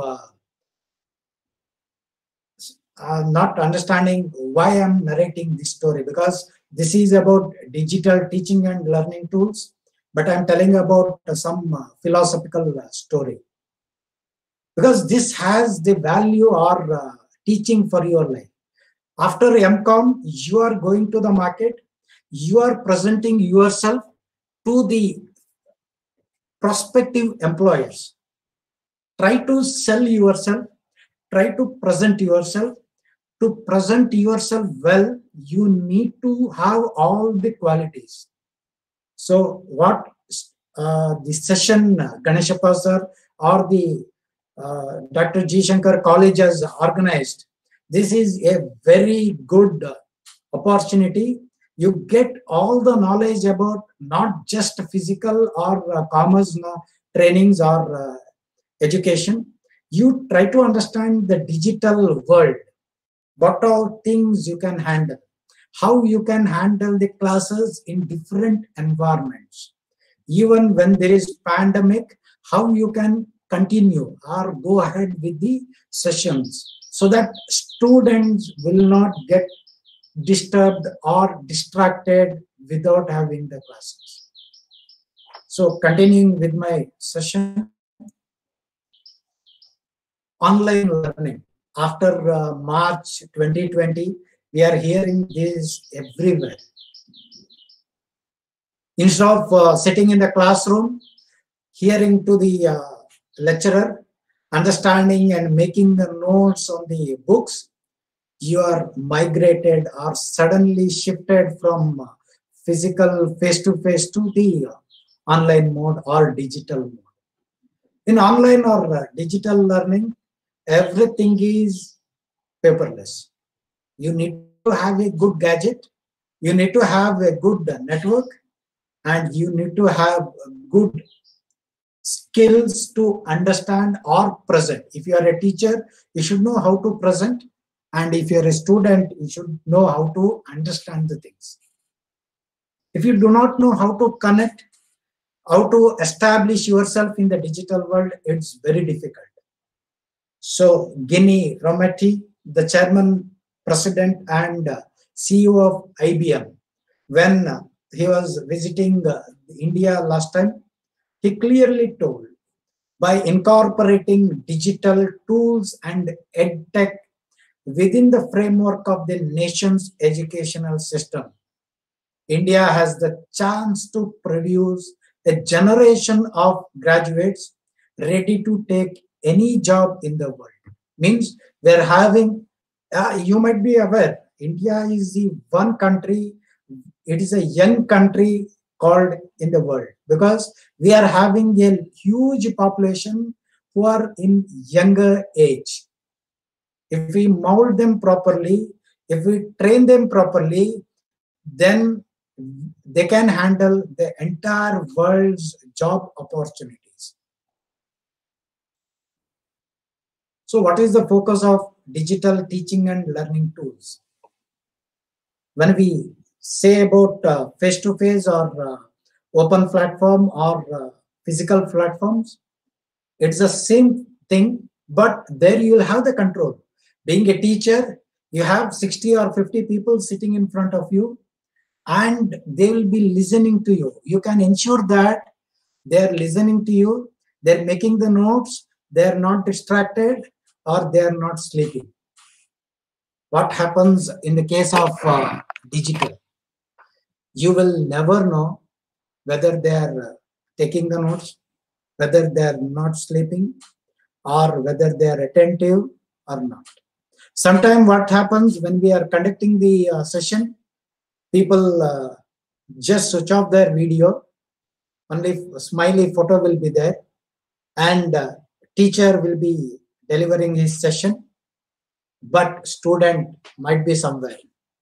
not understanding why I'm narrating this story, because this is about digital teaching and learning tools, but I'm telling about some philosophical story. Because this has the value or teaching for your life. After MCOM, you are going to the market, you are presenting yourself to the prospective employers. Try to sell yourself, try to present yourself. To present yourself well, you need to have all the qualities. So what the session Ganeshappa sir or the Dr. G. Shankar College has organized, this is a very good opportunity. You get all the knowledge about not just physical or commerce trainings or education. You try to understand the digital world. What all things you can handle, how you can handle the classes in different environments. Even when there is pandemic, how you can continue or go ahead with the sessions so that students will not get disturbed or distracted without having the classes. So continuing with my session, online learning. After March 2020, We are hearing this everywhere. Instead of sitting in the classroom, hearing to the lecturer, understanding and making the notes on the books, you are migrated or suddenly shifted from physical face-to-face to the online mode or digital mode. In online or digital learning, everything is paperless. You need to have a good gadget, you need to have a good network, and you need to have good skills to understand or present. If you are a teacher, you should know how to present, and if you're a student, you should know how to understand the things. If you do not know how to connect, how to establish yourself in the digital world, it's very difficult. So Ginni Rometty, the chairman, president, and CEO of IBM, when he was visiting India last time, he clearly told, by incorporating digital tools and edtech within the framework of the nation's educational system, India has the chance to produce a generation of graduates ready to take any job in the world. Means we're having, you might be aware, India is the one country, it is a young country called in the world, because we are having a huge population who are in younger age. If we mold them properly, if we train them properly, then they can handle the entire world's job opportunities. So what is the focus of digital teaching and learning tools? When we say about face-to-face or open platform or physical platforms, it's the same thing, but there you will have the control. Being a teacher, you have 60 or 50 people sitting in front of you, and they will be listening to you. You can ensure that they're listening to you, they're making the notes, they're not distracted, or they're not sleeping. What happens in the case of digital? You will never know whether they're taking the notes, whether they're not sleeping, or whether they're attentive or not. Sometimes what happens when we are conducting the session, people just switch off their video, only a smiley photo will be there, and teacher will be delivering his session, but student might be somewhere.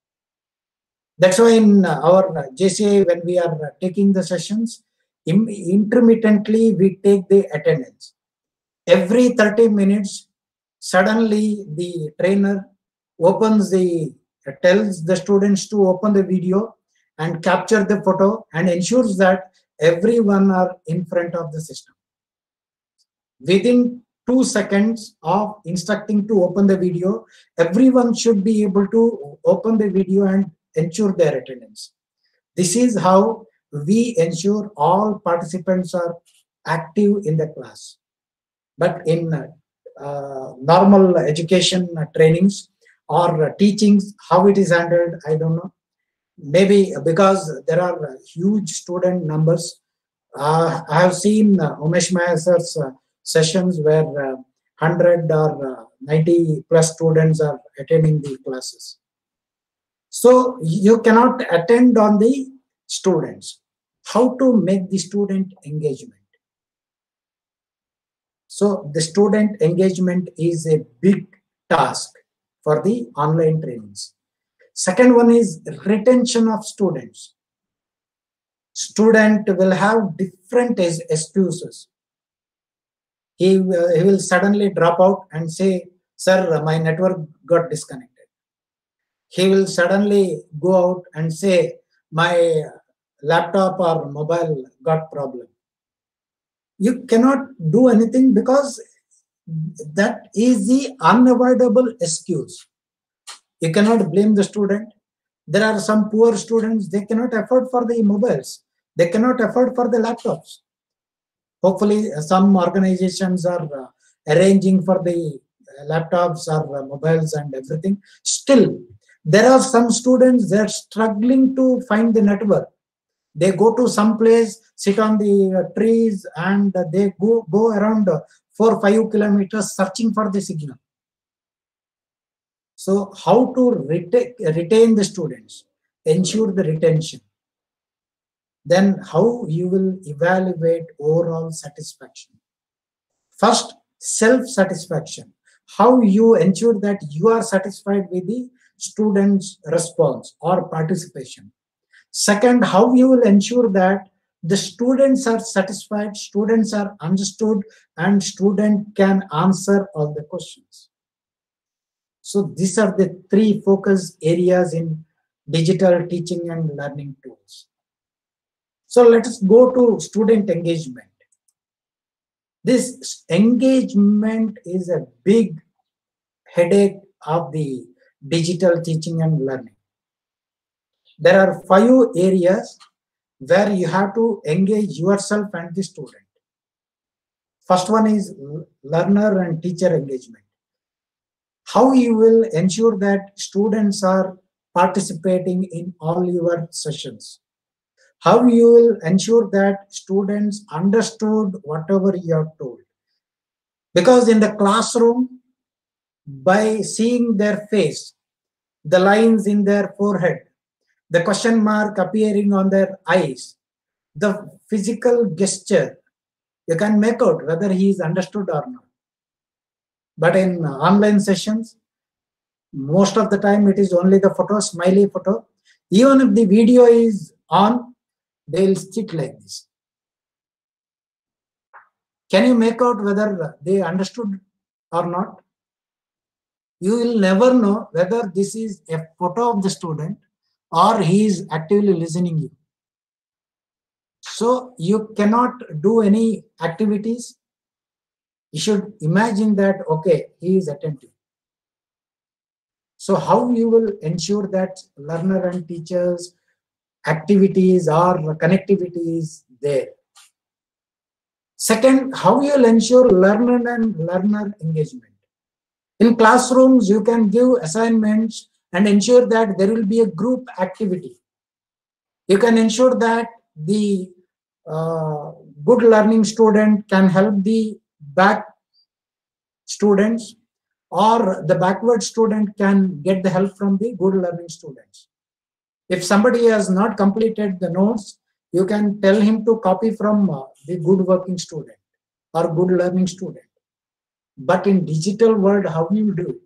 That's why in our JCI, when we are taking the sessions, intermittently we take the attendance. Every 30 minutes, suddenly the trainer tells the students to open the video and capture the photo and ensures that everyone are in front of the system. Within 2 seconds of instructing to open the video, everyone should be able to open the video and ensure their attendance. This is how we ensure all participants are active in the class. But in normal education trainings or teachings, how it is handled, I don't know. Maybe because there are huge student numbers. I have seen Umesh Mahesar's sessions where 100 or 90 plus students are attending the classes. So you cannot attend on the students. How to make the student engagement? So the student engagement is a big task for the online trainings. Second one is retention of students. Student will have different excuses. He will suddenly drop out and say, sir, my network got disconnected. He will suddenly go out and say, my laptop or mobile got problem. You cannot do anything because that is the unavoidable excuse. You cannot blame the student. There are some poor students, they cannot afford for the mobiles. They cannot afford for the laptops. Hopefully, some organizations are arranging for the laptops or mobiles and everything. Still, There are some students that are struggling to find the network. They go to some place, sit on the trees, and they go around 4 or 5 kilometers searching for the signal. So how to retain the students, ensure the retention. Then how you will evaluate overall satisfaction. First, self-satisfaction. How you ensure that you are satisfied with the student's response or participation. Second, how you will ensure that the students are satisfied, students are understood, and student can answer all the questions. So these are the 3 focus areas in digital teaching and learning tools. So let us go to student engagement. This engagement is a big headache of the digital teaching and learning. There are 5 areas where you have to engage yourself and the student. First one is learner and teacher engagement. How you will ensure that students are participating in all your sessions. How you will ensure that students understood whatever you have told. Because in the classroom, by seeing their face, the lines in their forehead, the question mark appearing on their eyes, the physical gesture, you can make out whether he is understood or not. But in online sessions, most of the time it is only the photo, smiley photo. Even if the video is on, they will sit like this. Can you make out whether they understood or not? You will never know whether this is a photo of the student or he is actively listening you. So you cannot do any activities. You should imagine that, okay, he is attentive. So how you will ensure that learner and teachers activities or connectivity is there. Second, how you will ensure learner and learner engagement. In classrooms, you can give assignments and ensure that there will be a group activity. You can ensure that the good learning student can help the back students, or the backward student can get the help from the good learning students. If somebody has not completed the notes, you can tell him to copy from the good working student or good learning student. But in digital world, how do you do it?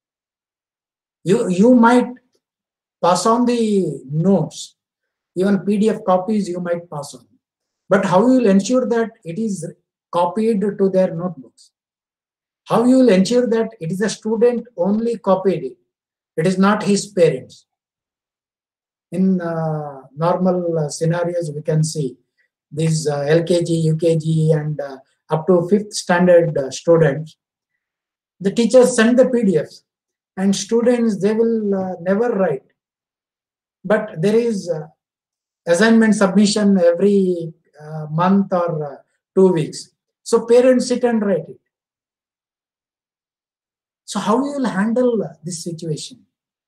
You might pass on the notes, even PDF copies you might pass on. But how you will ensure that it is copied to their notebooks? How you will ensure that it is a student only copied it? It is not his parents. In normal scenarios, we can see these LKG, UKG, and up to 5th standard students. The teachers send the PDFs, and students, they will never write. But there is assignment submission every month or 2 weeks. So parents sit and write it. So how you will handle this situation?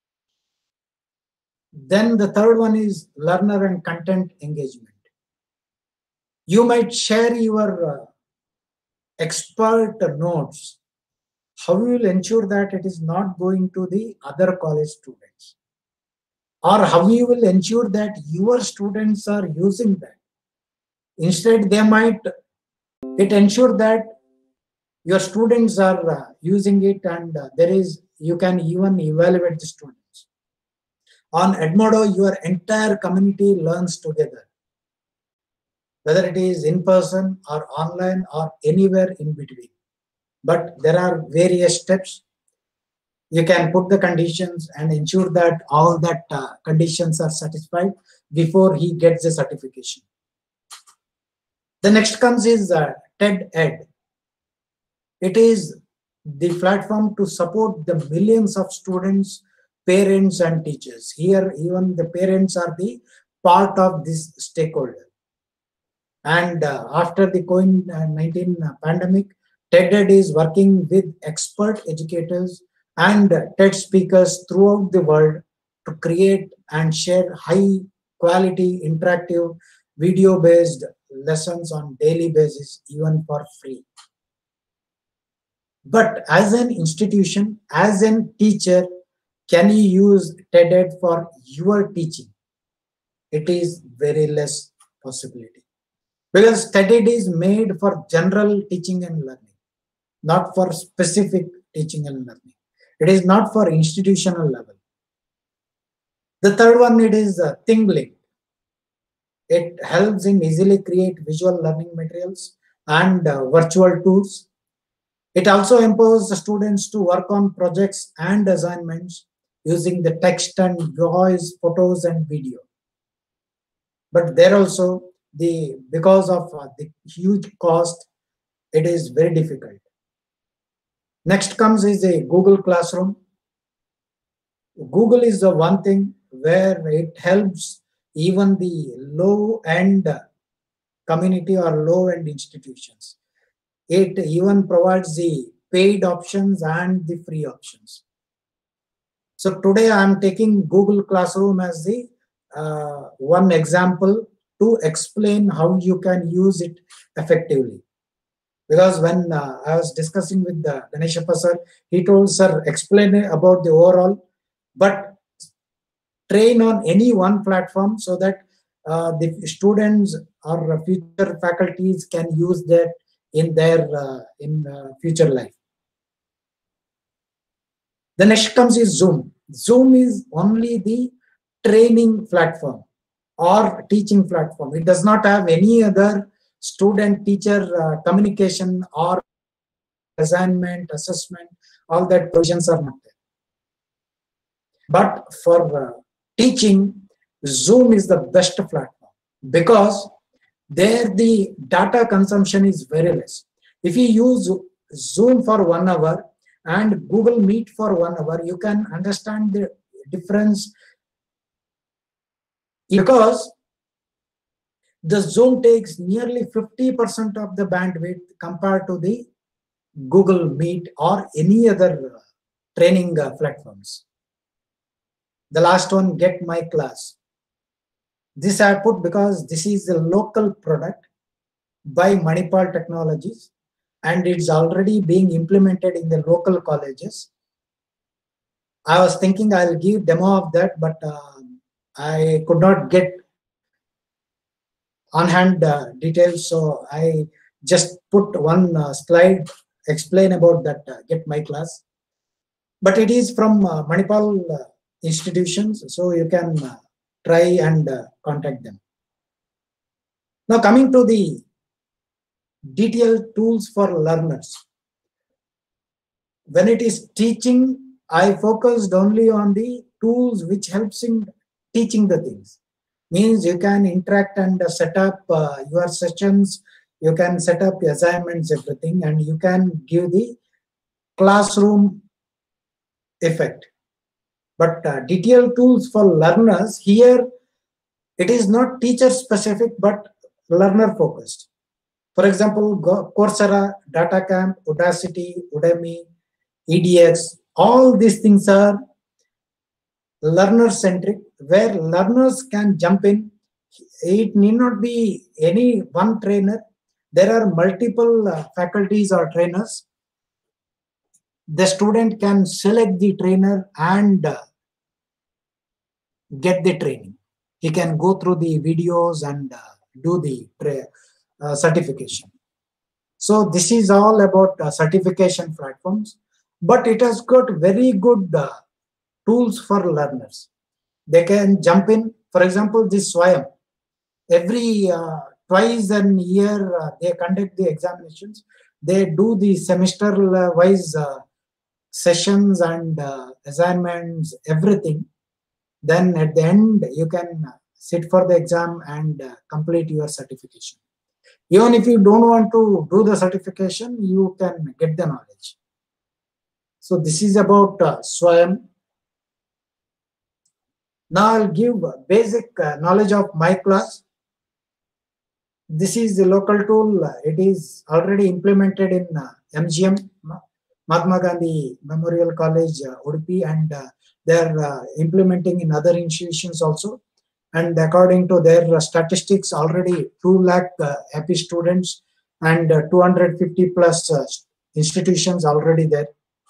Then the third one is learner and content engagement. You might share your expert notes. How you will ensure that it is not going to the other college students? Or how you will ensure that your students are using that? Instead, they might ensure that your students are using it, and you can even evaluate the students. On Edmodo, your entire community learns together, whether it is in person or online or anywhere in between. But there are various steps. You can put the conditions and ensure that all that conditions are satisfied before he gets the certification. The next comes is TED-Ed. It is the platform to support the millions of students, parents, and teachers. Here, even the parents are the part of this stakeholder. And after the COVID-19 pandemic, TED-Ed is working with expert educators and TED speakers throughout the world to create and share high quality interactive video based lessons on daily basis, even for free. But as an institution, as a teacher, can you use TED for your teaching? It is very less possibility, because TED is made for general teaching and learning, not for specific teaching and learning. It is not for institutional level. The third one, it is ThinkLink. It helps in easily create visual learning materials and virtual tools. It also empowers the students to work on projects and assignments using the text and voice, photos and video. But there also, because of the huge cost, it is very difficult. Next comes is a Google Classroom. Google is the one thing where it helps even the low-end community or low-end institutions. It even provides the paid options and the free options. So today I am taking Google Classroom as the one example to explain how you can use it effectively. Because when I was discussing with Ganeshappa sir, he told, sir, explain about the overall, but train on any one platform so that the students or future faculties can use that in their future life. The next comes is Zoom. Zoom is only the training platform or teaching platform. It does not have any other student-teacher communication or assignment, assessment. All that provisions are not there. But for teaching, Zoom is the best platform because there the data consumption is very less. If you use Zoom for 1 hour and Google Meet for 1 hour, you can understand the difference, because the Zoom takes nearly 50% of the bandwidth compared to the Google Meet or any other training platforms. The last one, Get My Class. This I put because this is a local product by Manipal Technologies and it's already being implemented in the local colleges. I was thinking I'll give demo of that, but I could not get on hand details, so I just put one slide explain about that Get My Class. But it is from Manipal institutions, so you can try and contact them. Now coming to the detailed tools for learners. When it is teaching, I focused only on the tools which helps in teaching the things. Means you can interact and set up your sessions, you can set up the assignments, everything, and you can give the classroom effect. But detailed tools for learners, here it is not teacher specific but learner focused. For example, Coursera, DataCamp, Udacity, Udemy, EDX, all these things are learner centric, where learners can jump in. It need not be any one trainer. There are multiple faculties or trainers. The student can select the trainer and get the training. He can go through the videos and do the certification. So this is all about certification platforms, but it has got very good tools for learners. They can jump in. For example, this Swayam. Every twice a year they conduct the examinations. They do the semester-wise sessions and assignments, everything. Then at the end, you can sit for the exam and complete your certification. Even if you don't want to do the certification, you can get the knowledge. So this is about Swayam. Now I'll give basic knowledge of My Class. This is the local tool. It is already implemented in MGM. Mahatma Gandhi Memorial College, Udupi, and they are implementing in other institutions also. And according to their statistics, already 2 lakh happy students and 250 plus institutions already there.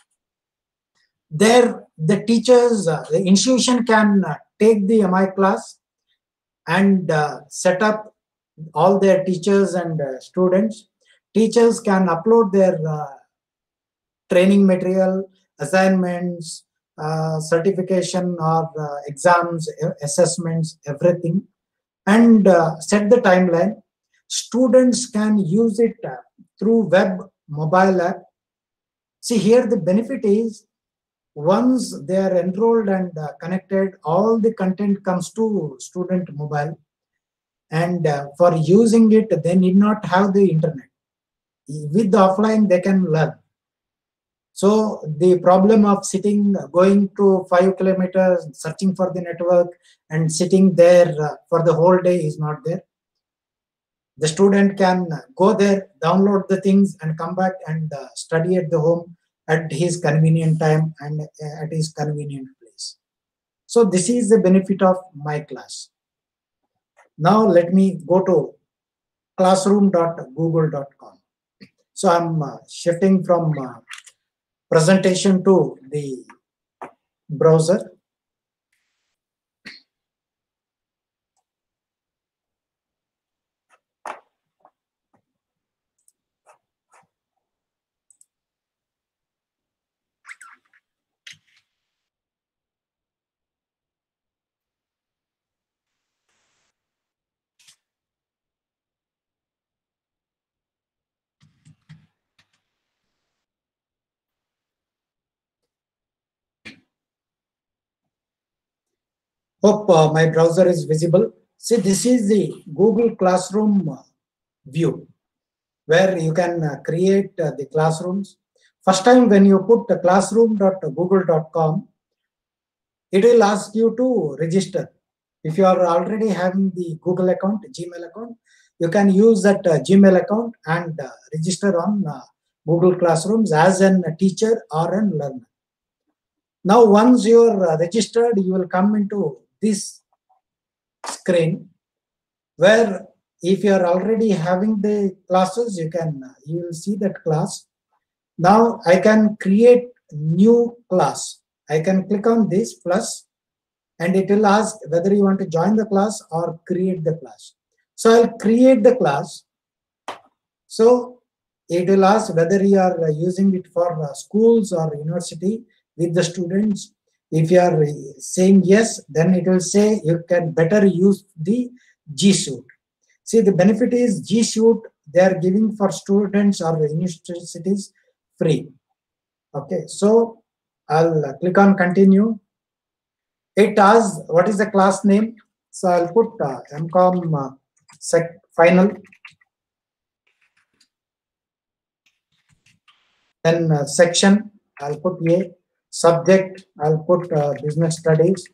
There, the teachers, the institution can take the MI class and set up all their teachers and students. Teachers can upload their training material, assignments, certification or exams, assessments, everything, and set the timeline. Students can use it through web mobile app. See, here the benefit is once they are enrolled and connected, all the content comes to student mobile, and for using it they need not have the internet. With the offline they can learn. So the problem of sitting, going to 5 kilometers, searching for the network and sitting there for the whole day is not there. The student can go there, download the things and come back and study at the home at his convenient time and at his convenient place. So this is the benefit of my class. Now let me go to classroom.google.com. So I'm shifting from presentation to the browser. Hope my browser is visible. See, this is the Google Classroom view where you can create the classrooms. First time when you put classroom.google.com, it will ask you to register. If you are already having the Google account, Gmail account, you can use that Gmail account and register on Google Classrooms as a teacher or a learner. Now, once you are registered, you will come into this screen where if you are already having the classes, you will see that class. Now I can create new class. I can click on this plus and it will ask whether you want to join the class or create the class. So I'll create the class. So it will ask whether you are using it for schools or university with the students. If you are saying yes, then it will say you can better use the G Suite. See, the benefit is G Suite they are giving for students or universities free. Okay, so I'll click on continue. It asks what is the class name. So I'll put MCOM final. Then section, I'll put A. Subject, I'll put business studies.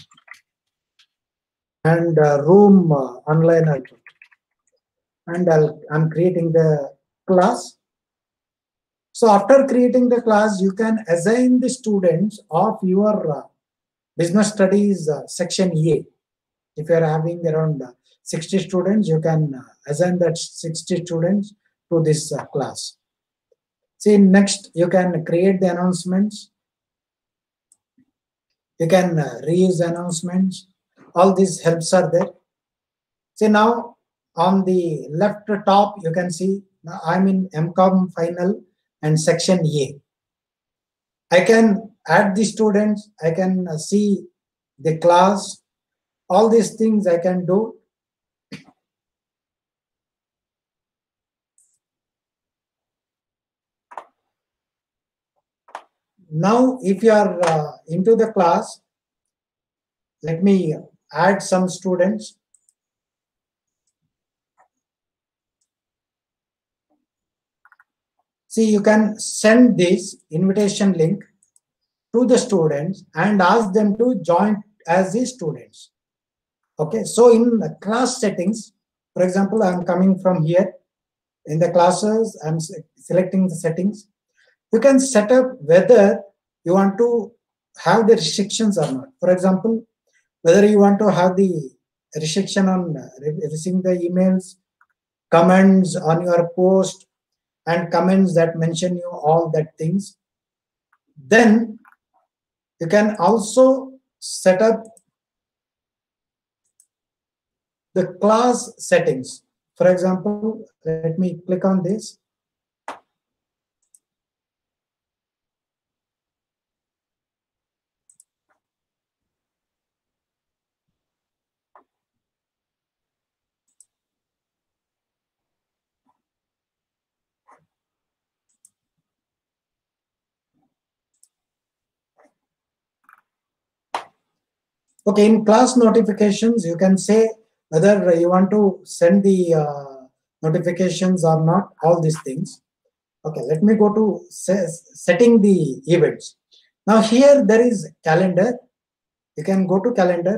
And room online, I'll put. And I'm creating the class. So after creating the class, you can assign the students of your business studies section A. If you are having around 60 students, you can assign that 60 students to this class. See, next you can create the announcements. You can reuse announcements. All these helps are there. See, now on the left top, you can see now I'm in MCOM final and section A. I can add the students. I can see the class. All these things I can do. Now, if you are into the class, let me add some students. See, you can send this invitation link to the students and ask them to join as the students. Okay, so in the class settings, for example, I'm coming from here in the classes, I'm selecting the settings. you can set up whether you want to have the restrictions or not. For example, whether you want to have the restriction on receiving the emails, comments on your post, and comments that mention you all that things. Then you can also set up the class settings. For example, let me click on this. Okay, in class notifications, you can say whether you want to send the notifications or not, all these things. Okay, let me go to setting the events. Now here there is calendar. You can go to calendar.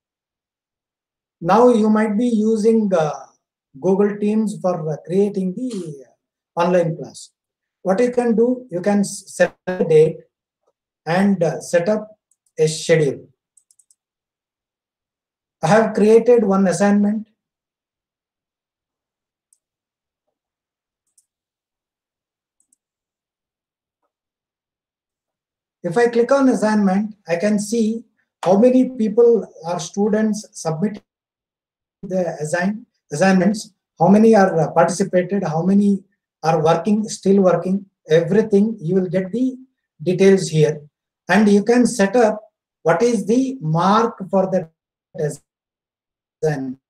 Now you might be using Google Teams for creating the online class. What you can do, you can set a date and set up a schedule. I have created one assignment. If I click on assignment, I can see how many people or students submitted the assignments, how many are participated, how many are working, still working, everything. You will get the details here. And you can set up what is the mark for the assignment.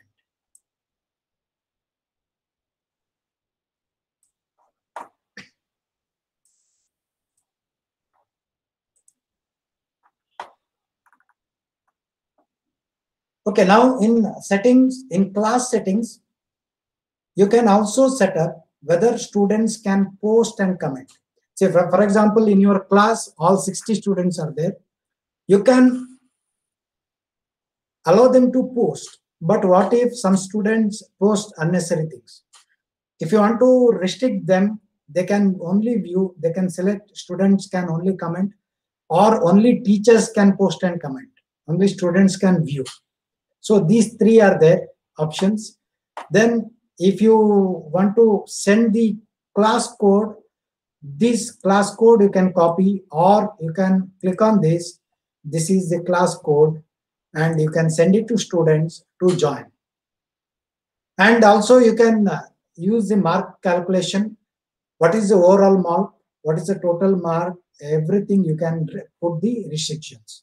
Okay, now in settings, in class settings, you can also set up whether students can post and comment. Say, for example, in your class, all 60 students are there. You can allow them to post. But what if some students post unnecessary things? If you want to restrict them, they can only view, they can select students can only comment, or only teachers can post and comment. Only students can view. So these three are their options. Then if you want to send the class code, this class code you can copy, or you can click on this. This is the class code, and you can send it to students to join. And also you can use the mark calculation. What is the overall mark? What is the total mark? Everything you can put the restrictions.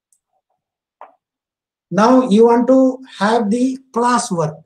Now you want to have the classwork.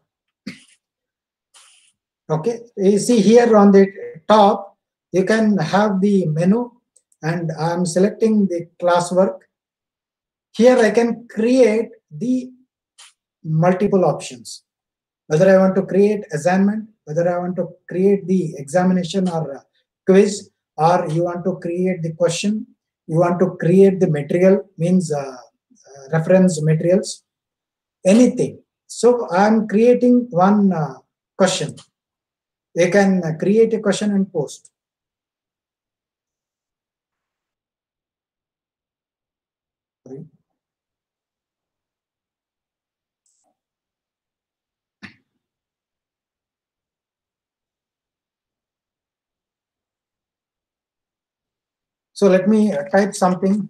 Okay, you see here on the top, you can have the menu, and I'm selecting the classwork. Here I can create the multiple options. Whether I want to create assignment, whether I want to create the examination or quiz, or you want to create the question, you want to create the material, means reference materials, anything. So I'm creating one question. You can create a question and post. So let me type something.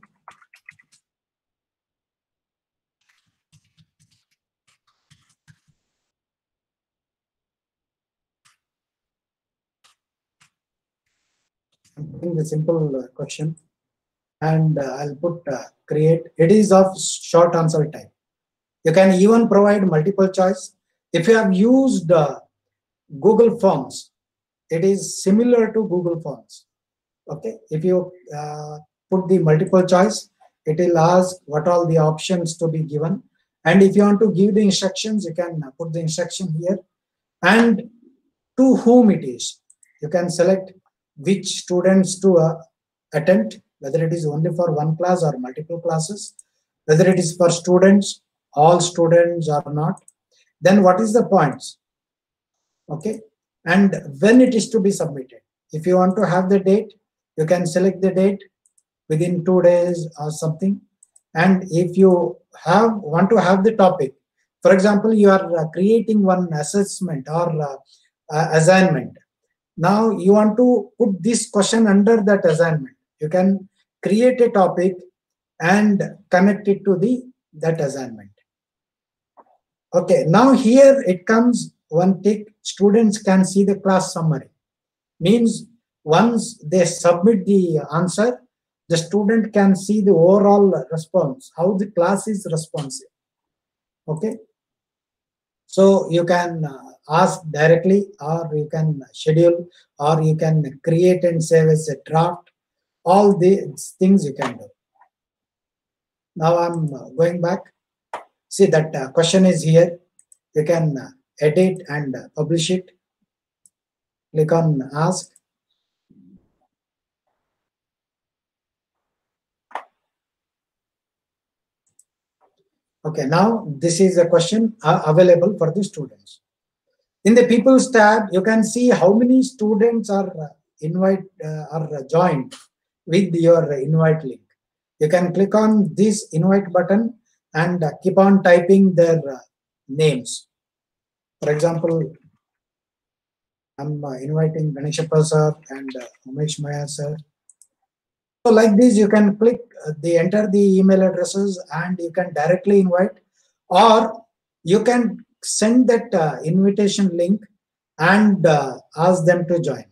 I'm putting the simple question, and I'll put create. It is of short answer type. You can even provide multiple choice. If you have used Google Forms, it is similar to Google Forms. Okay, if you put the multiple choice, it will ask what all the options to be given. And if you want to give the instructions, you can put the instruction here, and to whom it is. You can select which students to attend, whether it is only for one class or multiple classes, whether it is for students, all students or not. Then what is the points? Okay, and when it is to be submitted. If you want to have the date, You can select the date within 2 days or something. And if you want to have the topic, for example, you are creating one assessment or assignment. Now you want to put this question under that assignment. You can create a topic and connect it to that assignment. Okay, now here it comes one tick. Students can see the class summary. Means once they submit the answer, the student can see the overall response, how the class is responsive. Okay, so you can ask directly, or you can schedule, or you can create and save as a draft. All these things you can do. Now I'm going back. See that question is here. You can edit and publish it. Click on ask. Okay, now this is a question available for the students. In the People's tab, you can see how many students are joined with your invite link. You can click on this invite button and keep on typing their names. For example, I'm inviting Ganeshappa sir and Umesh Maya sir. So like this, you can click, enter the email addresses and you can directly invite, or you can send that invitation link and ask them to join.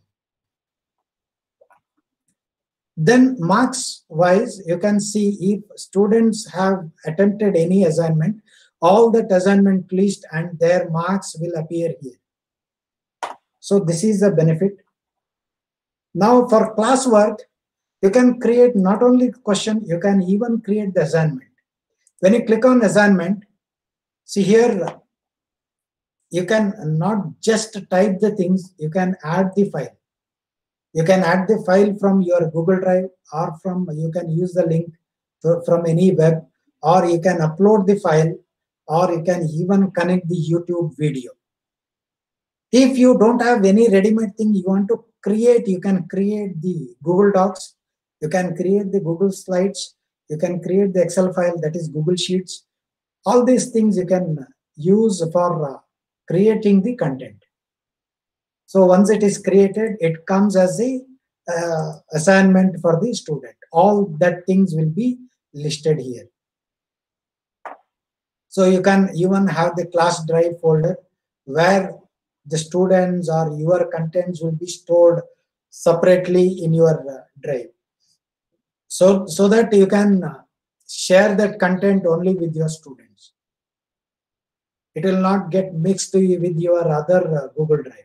Then marks wise, you can see if students have attempted any assignment, all that assignment list and their marks will appear here. So this is the benefit. Now for classwork, you can create not only question, you can even create the assignment. When you click on assignment, see here, you can not just type the things, you can add the file. You can add the file from your Google Drive, or you can use the link from any web, or you can upload the file, or you can even connect the YouTube video. If you don't have any ready-made thing you want to create, you can create the Google Docs, you can create the Google Slides, you can create the Excel file, that is Google Sheets. All these things you can use for creating the content. So once it is created, it comes as a assignment for the student. All that things will be listed here. So you can even have the class drive folder where the students or your contents will be stored separately in your drive. So that you can share that content only with your students. It will not get mixed with your other Google Drive.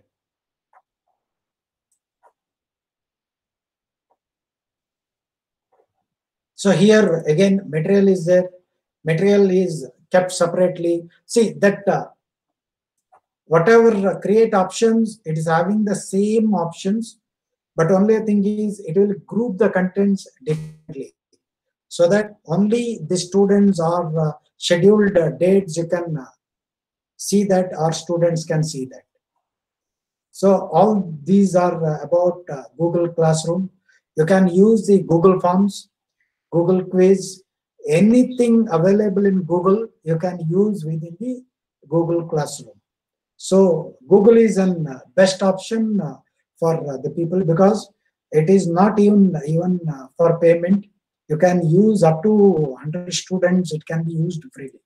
So here again, material is there. Material is kept separately. See that whatever create options, it is having the same options, but only thing is it will group the contents differently, so that only the students or scheduled dates you can see that, or students can see that. So all these are about Google Classroom. You can use the Google Forms, Google Quiz, anything available in Google you can use within the Google Classroom. So Google is an best option for the people, because it is not even for payment. You can use up to 100 students, it can be used freely.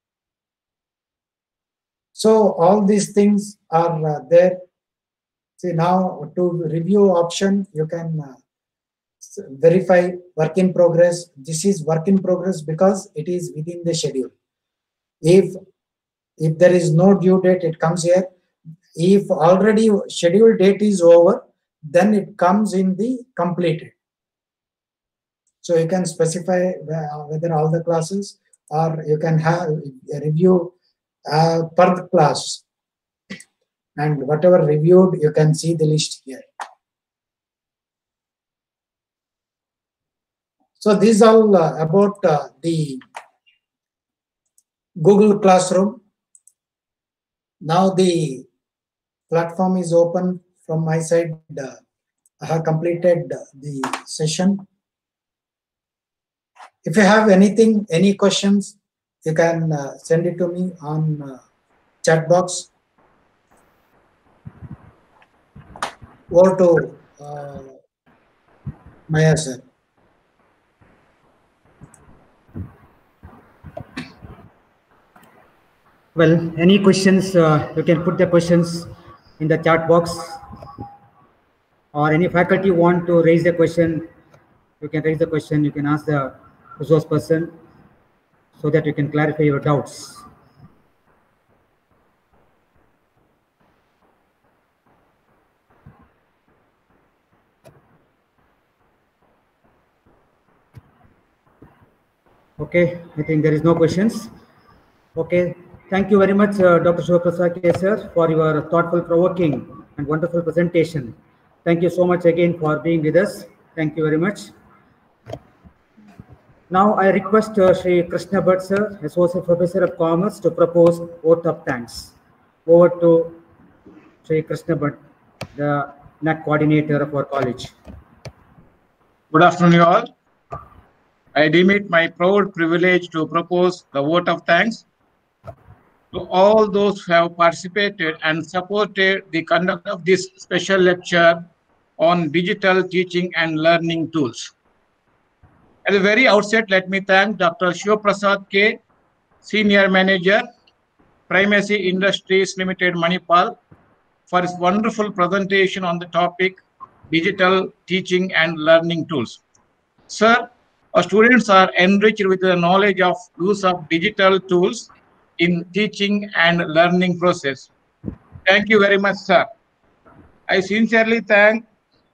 So all these things are there. See now, to review option, you can verify work in progress. This is work in progress because it is within the schedule. If there is no due date, it comes here. If already scheduled date is over, then it comes in the completed. So you can specify whether all the classes, or you can have a review per the class, and whatever reviewed, you can see the list here. So this is all about the Google Classroom. Now the platform is open from my side. I have completed the session. If you have anything, any questions, you can send it to me on chat box. Over to Maya sir. Well, any questions, you can put the questions in the chat box, or any faculty want to raise a question, you can raise the question, you can ask the resource person so that you can clarify your doubts. Okay, I think there is no questions. Okay, thank you very much, Dr. Shiva Prasad K. sir, for your thoughtful, provoking, and wonderful presentation. Thank you so much again for being with us. Thank you very much. Now I request Shri Krishna Bhatt sir, Associate Professor of Commerce, to propose vote of thanks. Over to Shri Krishna Bhatt, the NAC coordinator of our college. Good afternoon, you all. I deem it my proud privilege to propose the vote of thanks to all those who have participated and supported the conduct of this special lecture on digital teaching and learning tools. At the very outset, let me thank Dr. Shiva Prasad K, Senior Manager, Primacy Industries Limited, Manipal, for his wonderful presentation on the topic digital teaching and learning tools. Sir, our students are enriched with the knowledge of use of digital tools in teaching and learning process. Thank you very much, sir. I sincerely thank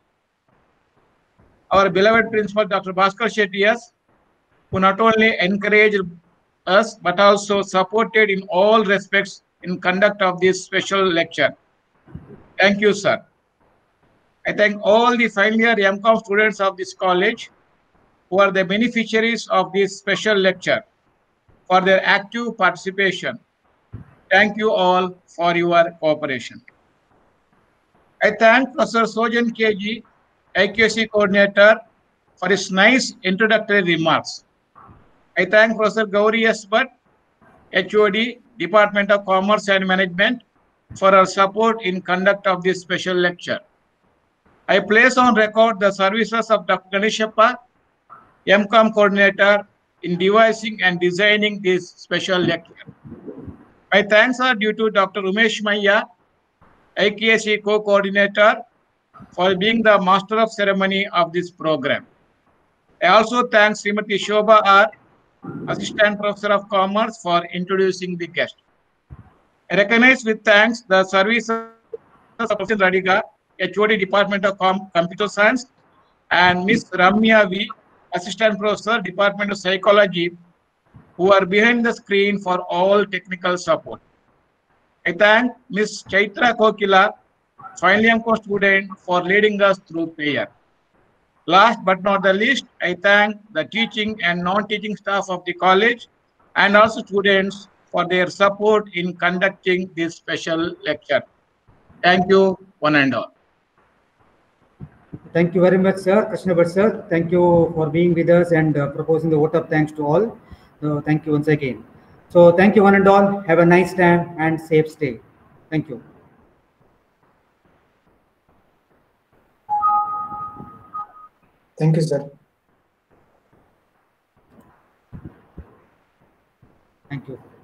our beloved principal, Dr. Bhaskar Shetty, who not only encouraged us, but also supported in all respects in conduct of this special lecture. Thank you, sir. I thank all the final year MCOM students of this college who are the beneficiaries of this special lecture for their active participation. Thank you all for your cooperation. I thank Professor Sojan KG, IQAC coordinator, for his nice introductory remarks. I thank Professor Gauri S. Bhatt, HOD, Department of Commerce and Management, for her support in conduct of this special lecture. I place on record the services of Dr. Ganeshappa, MCOM coordinator, in devising and designing this special lecture. My thanks are due to Dr. Umesh Maya, IQAC co-coordinator, for being the master of ceremony of this program. I also thank Srimati Shobha R, Assistant Professor of Commerce, for introducing the guest. I recognize with thanks the services of Professor Radiga, HOD Department of Computer Science, and Ms. Ramya V, Assistant Professor, Department of Psychology, who are behind the screen for all technical support. I thank Ms. Chaitra Kokila, final MCOM student, for leading us through prayer. Last but not the least, I thank the teaching and non-teaching staff of the college and also students for their support in conducting this special lecture. Thank you, one and all. Thank you very much, sir. Krishna Bhatt sir, thank you for being with us and proposing the vote of thanks to all. So thank you once again. So thank you one and all. Have a nice time and safe stay. Thank you. Thank you, sir. Thank you.